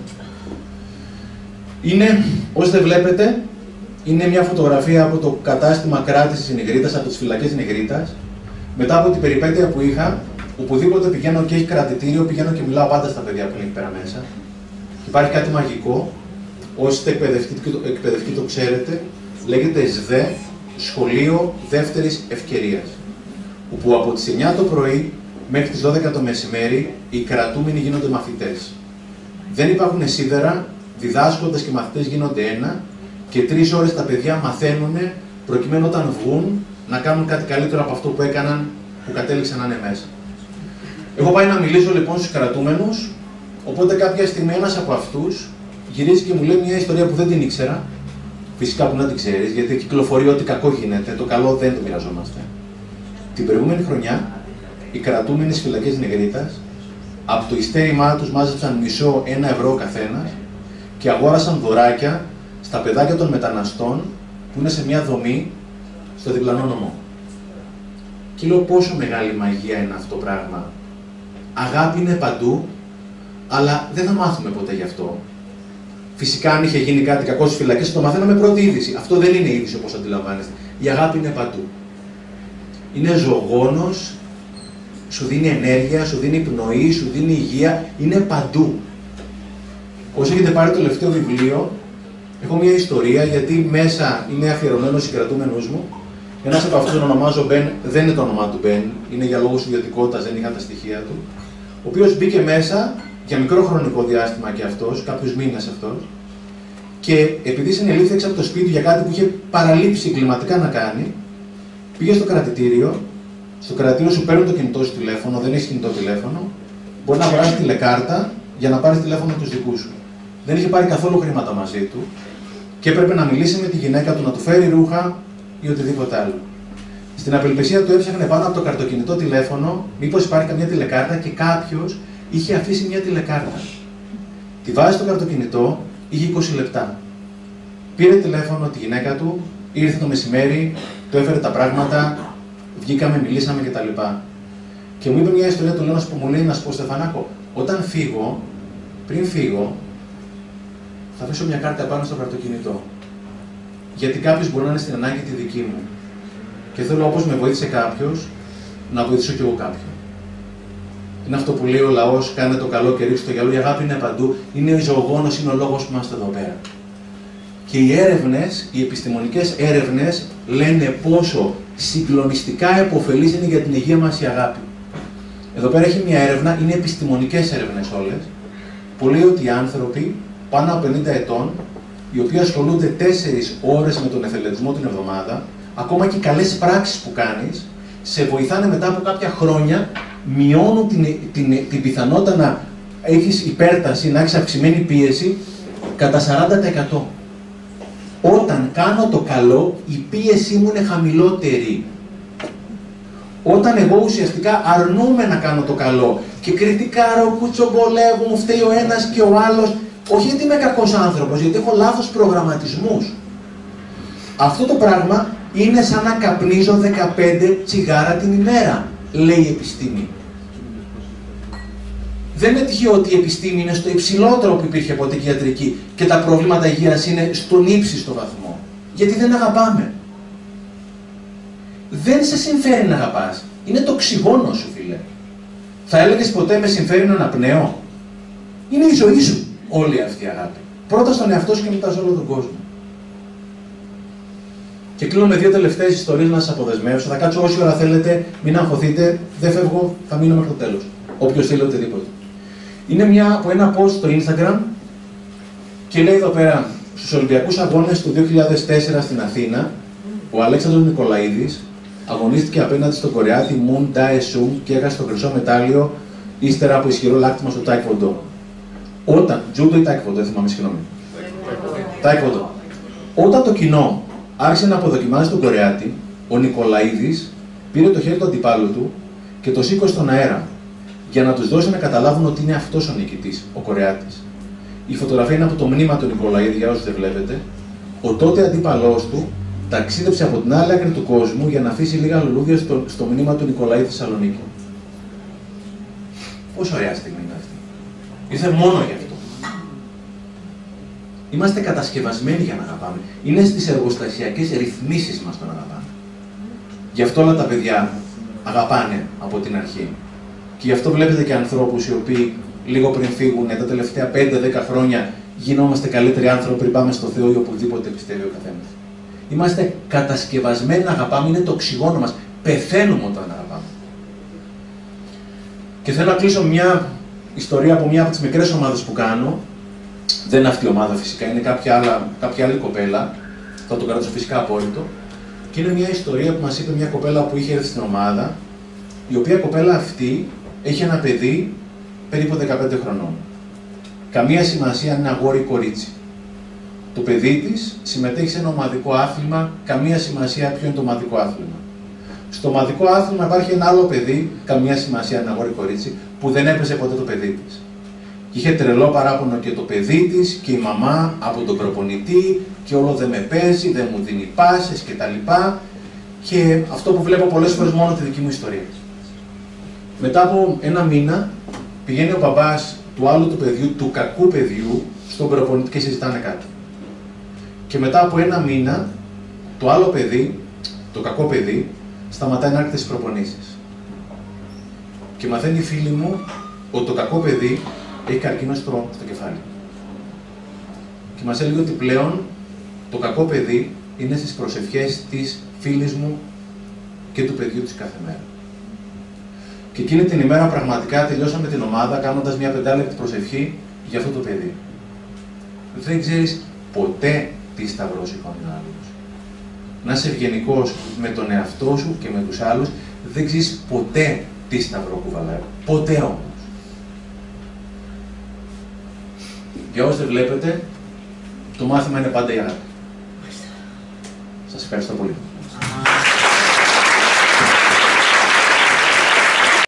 Είναι, όσοι δεν βλέπετε, είναι μια φωτογραφία από το κατάστημα κράτησης της Νιγρίτας, από τις φυλακές της Νιγρίτας. Μετά από την περιπέτεια που είχα, οπουδήποτε πηγαίνω και έχει κρατητήριο, πηγαίνω και μιλάω πάντα στα παιδιά που είναι εκεί πέρα μέσα. Υπάρχει κάτι μαγικό. Όσοι είστε εκπαιδευτικοί, εκπαιδευτικοί το ξέρετε, λέγεται ΣΔΕ, Σχολείο Δεύτερης Ευκαιρίας. Όπου από τις εννιά το πρωί μέχρι τις δώδεκα το μεσημέρι οι κρατούμενοι γίνονται μαθητές. Δεν υπάρχουν σίδερα, διδάσκοντες και μαθητές γίνονται ένα και τρεις ώρες τα παιδιά μαθαίνουν προκειμένου όταν βγουν να κάνουν κάτι καλύτερο από αυτό που έκαναν, που κατέληξαν να είναι μέσα. Έχω πάει να μιλήσω λοιπόν στους κρατούμενους, οπότε κάποια στιγμή ένας από αυτούς γυρίζει και μου λέει μια ιστορία που δεν την ήξερα. Φυσικά που να την ξέρεις, γιατί κυκλοφορεί ότι κακό γίνεται, το καλό δεν το μοιραζόμαστε. Την προηγούμενη χρονιά, οι κρατούμενοι στις φυλακές Νιγρίτας, από το ειστέρημά τους μάζεψαν μισό ένα ευρώ ο καθένας και αγόρασαν δωράκια στα παιδάκια των μεταναστών που είναι σε μια δομή στο διπλανό νομό. Και λέω πόσο μεγάλη μαγεία είναι αυτό το πράγμα. Αγάπη είναι παντού, αλλά δεν θα μάθουμε ποτέ γι' αυτό. Φυσικά, αν είχε γίνει κάτι κακό στις φυλακές, το μαθαίναμε πρώτη είδηση. Αυτό δεν είναι είδηση όπως αντιλαμβάνεστε. Η αγάπη είναι παντού. Είναι ζωγόνος, σου δίνει ενέργεια, σου δίνει πνοή, σου δίνει υγεία. Είναι παντού. Όσοι έχετε πάρει το τελευταίο βιβλίο, έχω μια ιστορία, γιατί μέσα είναι αφιερωμένο στους κρατούμενους μου. Ένας από αυτούς τον ονομάζω Μπεν, δεν είναι το όνομά του Μπεν, είναι για λόγους ιδιωτικότητας, δεν είχα τα στοιχεία του. Ο οποίος μπήκε μέσα για μικρό χρονικό διάστημα και αυτός, κάποιους μήνες αυτός, και επειδή συνελήφθη έξω από το σπίτι του για κάτι που είχε παραλείψει εγκληματικά να κάνει, πήγε στο κρατητήριο. Στο κρατητήριο σου παίρνουν το κινητό σου τηλέφωνο, δεν έχει κινητό τηλέφωνο, μπορεί να αγοράσει τηλεκάρτα για να πάρει τηλέφωνο τους δικούς σου. Δεν είχε πάρει καθόλου χρήματα μαζί του και έπρεπε να μιλήσει με τη γυναίκα του, να του φέρει ρούχα ή οτιδήποτε άλλο. Στην απελπισία του έψαχνε πάνω από το καρτοκινητό τηλέφωνο, μήπως υπάρχει καμιά τηλεκάρτα, και κάποιος είχε αφήσει μια τηλεκάρτα. Τη βάζει στο καρτοκινητό, είχε είκοσι λεπτά. Πήρε τηλέφωνο τη γυναίκα του, ήρθε το μεσημέρι, του έφερε τα πράγματα, βγήκαμε, μιλήσαμε κτλ. Και μου είπε μια ιστορία του Λέωνας που μου λέει να σου πω, Στεφανάκο, όταν φύγω, πριν φύγω, θα αφήσω μια κάρτα πάνω στο καρτοκινητό. Γιατί κάποιος μπορεί να είναι στην ανάγκη τη δική μου. Και θέλω, όπως με βοήθησε κάποιος, να βοηθήσω κι εγώ κάποιον. Είναι αυτό που λέει ο λαός: κάνε το καλό και ρίξτε το γυαλό. Η αγάπη είναι παντού. Είναι ο ζωγόνος, είναι ο λόγος που είμαστε εδώ πέρα. Και οι έρευνες, οι επιστημονικές έρευνες, λένε πόσο συγκλονιστικά επωφελής είναι για την υγεία μας η αγάπη. Εδώ πέρα έχει μια έρευνα, είναι επιστημονικές έρευνες όλες, που λέει ότι οι άνθρωποι πάνω από πενήντα ετών, οι οποίοι ασχολούνται τέσσερις ώρες με τον εθελετισμό την εβδομάδα, ακόμα και οι καλές πράξεις που κάνεις, σε βοηθάνε μετά από κάποια χρόνια, μειώνουν την, την, την πιθανότητα να έχεις υπέρταση, να έχεις αυξημένη πίεση κατά σαράντα τοις εκατό. Όταν κάνω το καλό, η πίεσή μου είναι χαμηλότερη. Όταν εγώ ουσιαστικά αρνούμαι να κάνω το καλό και κριτικάρω, κουτσομπολεύω, μου φταίει ο ένας και ο άλλος, όχι γιατί είμαι κακός άνθρωπος, γιατί έχω λάθος προγραμματισμούς. Αυτό το πράγμα είναι σαν να καπνίζω δεκαπέντε τσιγάρα την ημέρα, λέει η επιστήμη. Δεν είναι τυχαίο ότι η επιστήμη είναι στο υψηλότερο που υπήρχε ποτέ και η ιατρική και τα προβλήματα υγείας είναι στον ύψιστο βαθμό. Γιατί δεν αγαπάμε. Δεν σε συμφέρει να αγαπάς. Είναι το οξυγόνο σου, φίλε. Θα έλεγες ποτέ με συμφέρει να αναπνέω? Είναι η ζωή σου όλη αυτή η αγάπη. Πρώτα στον εαυτό σου και μετά σε όλο τον κόσμο. Και κλείνω με δύο τελευταίες ιστορίες να σας αποδεσμεύσω. Θα κάτσω όση ώρα θέλετε, μην αγχωθείτε, δεν φεύγω, θα μείνω μέχρι το τέλος. Όποιος θέλει οτιδήποτε. Είναι μια, από ένα post στο Instagram και λέει εδώ πέρα, στους Ολυμπιακούς Αγώνες του δύο χιλιάδες τέσσερα στην Αθήνα, ο Αλέξανδρος Νικολαίδης αγωνίστηκε απέναντι στον Κορεάτη Μουν Ντάε Σουμ και έχασε το χρυσό μετάλλιο ύστερα από ισχυρό λάκτισμα στο Τάικβοντο. Όταν, τζούντο ή Τάικβοντο, δεν θυμάμαι, συγγνώμη. Τάικβοντο. Όταν το κοινό άρχισε να αποδοκιμάζει τον Κορεάτη, ο Νικολαίδης πήρε το χέρι του αντιπάλου του και το σήκωσε στον αέρα για να τους δώσει να καταλάβουν ότι είναι αυτός ο νικητής, ο Κορεάτης. Η φωτογραφία είναι από το μνήμα του Νικολαίδη, για όσους δεν βλέπετε. Ο τότε αντίπαλός του ταξίδεψε από την άλλη άκρη του κόσμου για να αφήσει λίγα λουλούδια στο, στο μνήμα του Νικολαίδη Θεσσαλονίκη. Πόσο ωραία στιγμή είναι αυτή. Ήρθε μόνο γι' αυτό. Είμαστε κατασκευασμένοι για να αγαπάμε. Είναι στις εργοστασιακές ρυθμίσεις μας το να αγαπάμε. Γι' αυτό όλα τα παιδιά αγαπάνε από την αρχή. Και γι' αυτό βλέπετε και ανθρώπους οι οποίοι λίγο πριν φύγουν, τα τελευταία πέντε δέκα χρόνια, γινόμαστε καλύτεροι άνθρωποι πριν πάμε στο Θεό ή οπουδήποτε πιστεύει ο καθένας. Είμαστε κατασκευασμένοι να αγαπάμε, είναι το οξυγόνο μας. Πεθαίνουμε όταν αγαπάμε. Και θέλω να κλείσω μια ιστορία από μια από τις μικρές ομάδες που κάνω. Δεν είναι αυτή η ομάδα φυσικά, είναι κάποια, άλλα, κάποια άλλη κοπέλα. Θα το κρατήσω φυσικά απόρριτο. Και είναι μια ιστορία που μας είπε μια κοπέλα που είχε έρθει στην ομάδα, η οποία κοπέλα αυτή έχει ένα παιδί περίπου δεκαπέντε χρονών. Καμία σημασία αν είναι αγόρι ή κορίτσι. Το παιδί της συμμετέχει σε ένα ομαδικό άθλημα, καμία σημασία ποιο είναι το ομαδικό άθλημα. Στο ομαδικό άθλημα υπάρχει ένα άλλο παιδί, καμία σημασία αν είναι αγόρι ή κορίτσι, που δεν έπαιζε ποτέ το παιδί της. Και είχε τρελό παράπονο και το παιδί της και η μαμά από τον προπονητή και όλο δεν με παίζει, δεν μου δίνει πάσες κτλ. Και αυτό που βλέπω πολλές φορές μόνο τη δική μου ιστορία. Μετά από ένα μήνα πηγαίνει ο μπαμπάς του άλλου του παιδιού, του κακού παιδιού, στον προπονητή και συζητάνε κάτι. Και μετά από ένα μήνα το άλλο παιδί, το κακό παιδί, σταματάει να έρχεται στις προπονήσεις. Και μαθαίνει η φίλη μου ότι το κακό παιδί έχει καρκίνο στο, στο κεφάλι. Και μας έλεγε ότι πλέον το κακό παιδί είναι στις προσευχές της φίλης μου και του παιδιού της κάθε μέρα. Και εκείνη την ημέρα πραγματικά τελειώσαμε την ομάδα κάνοντας μια πεντάλεπτη προσευχή για αυτό το παιδί. Δεν ξέρεις ποτέ τι σταυρός υπάρχει ο άλλος. Να είσαι ευγενικός με τον εαυτό σου και με τους άλλους, δεν ξέρεις ποτέ τι σταυρό κουβαλάει. Ποτέ όμως. Για όσοι δεν βλέπετε, το μάθημα είναι πάντα η αγάπη. Σας ευχαριστώ πολύ.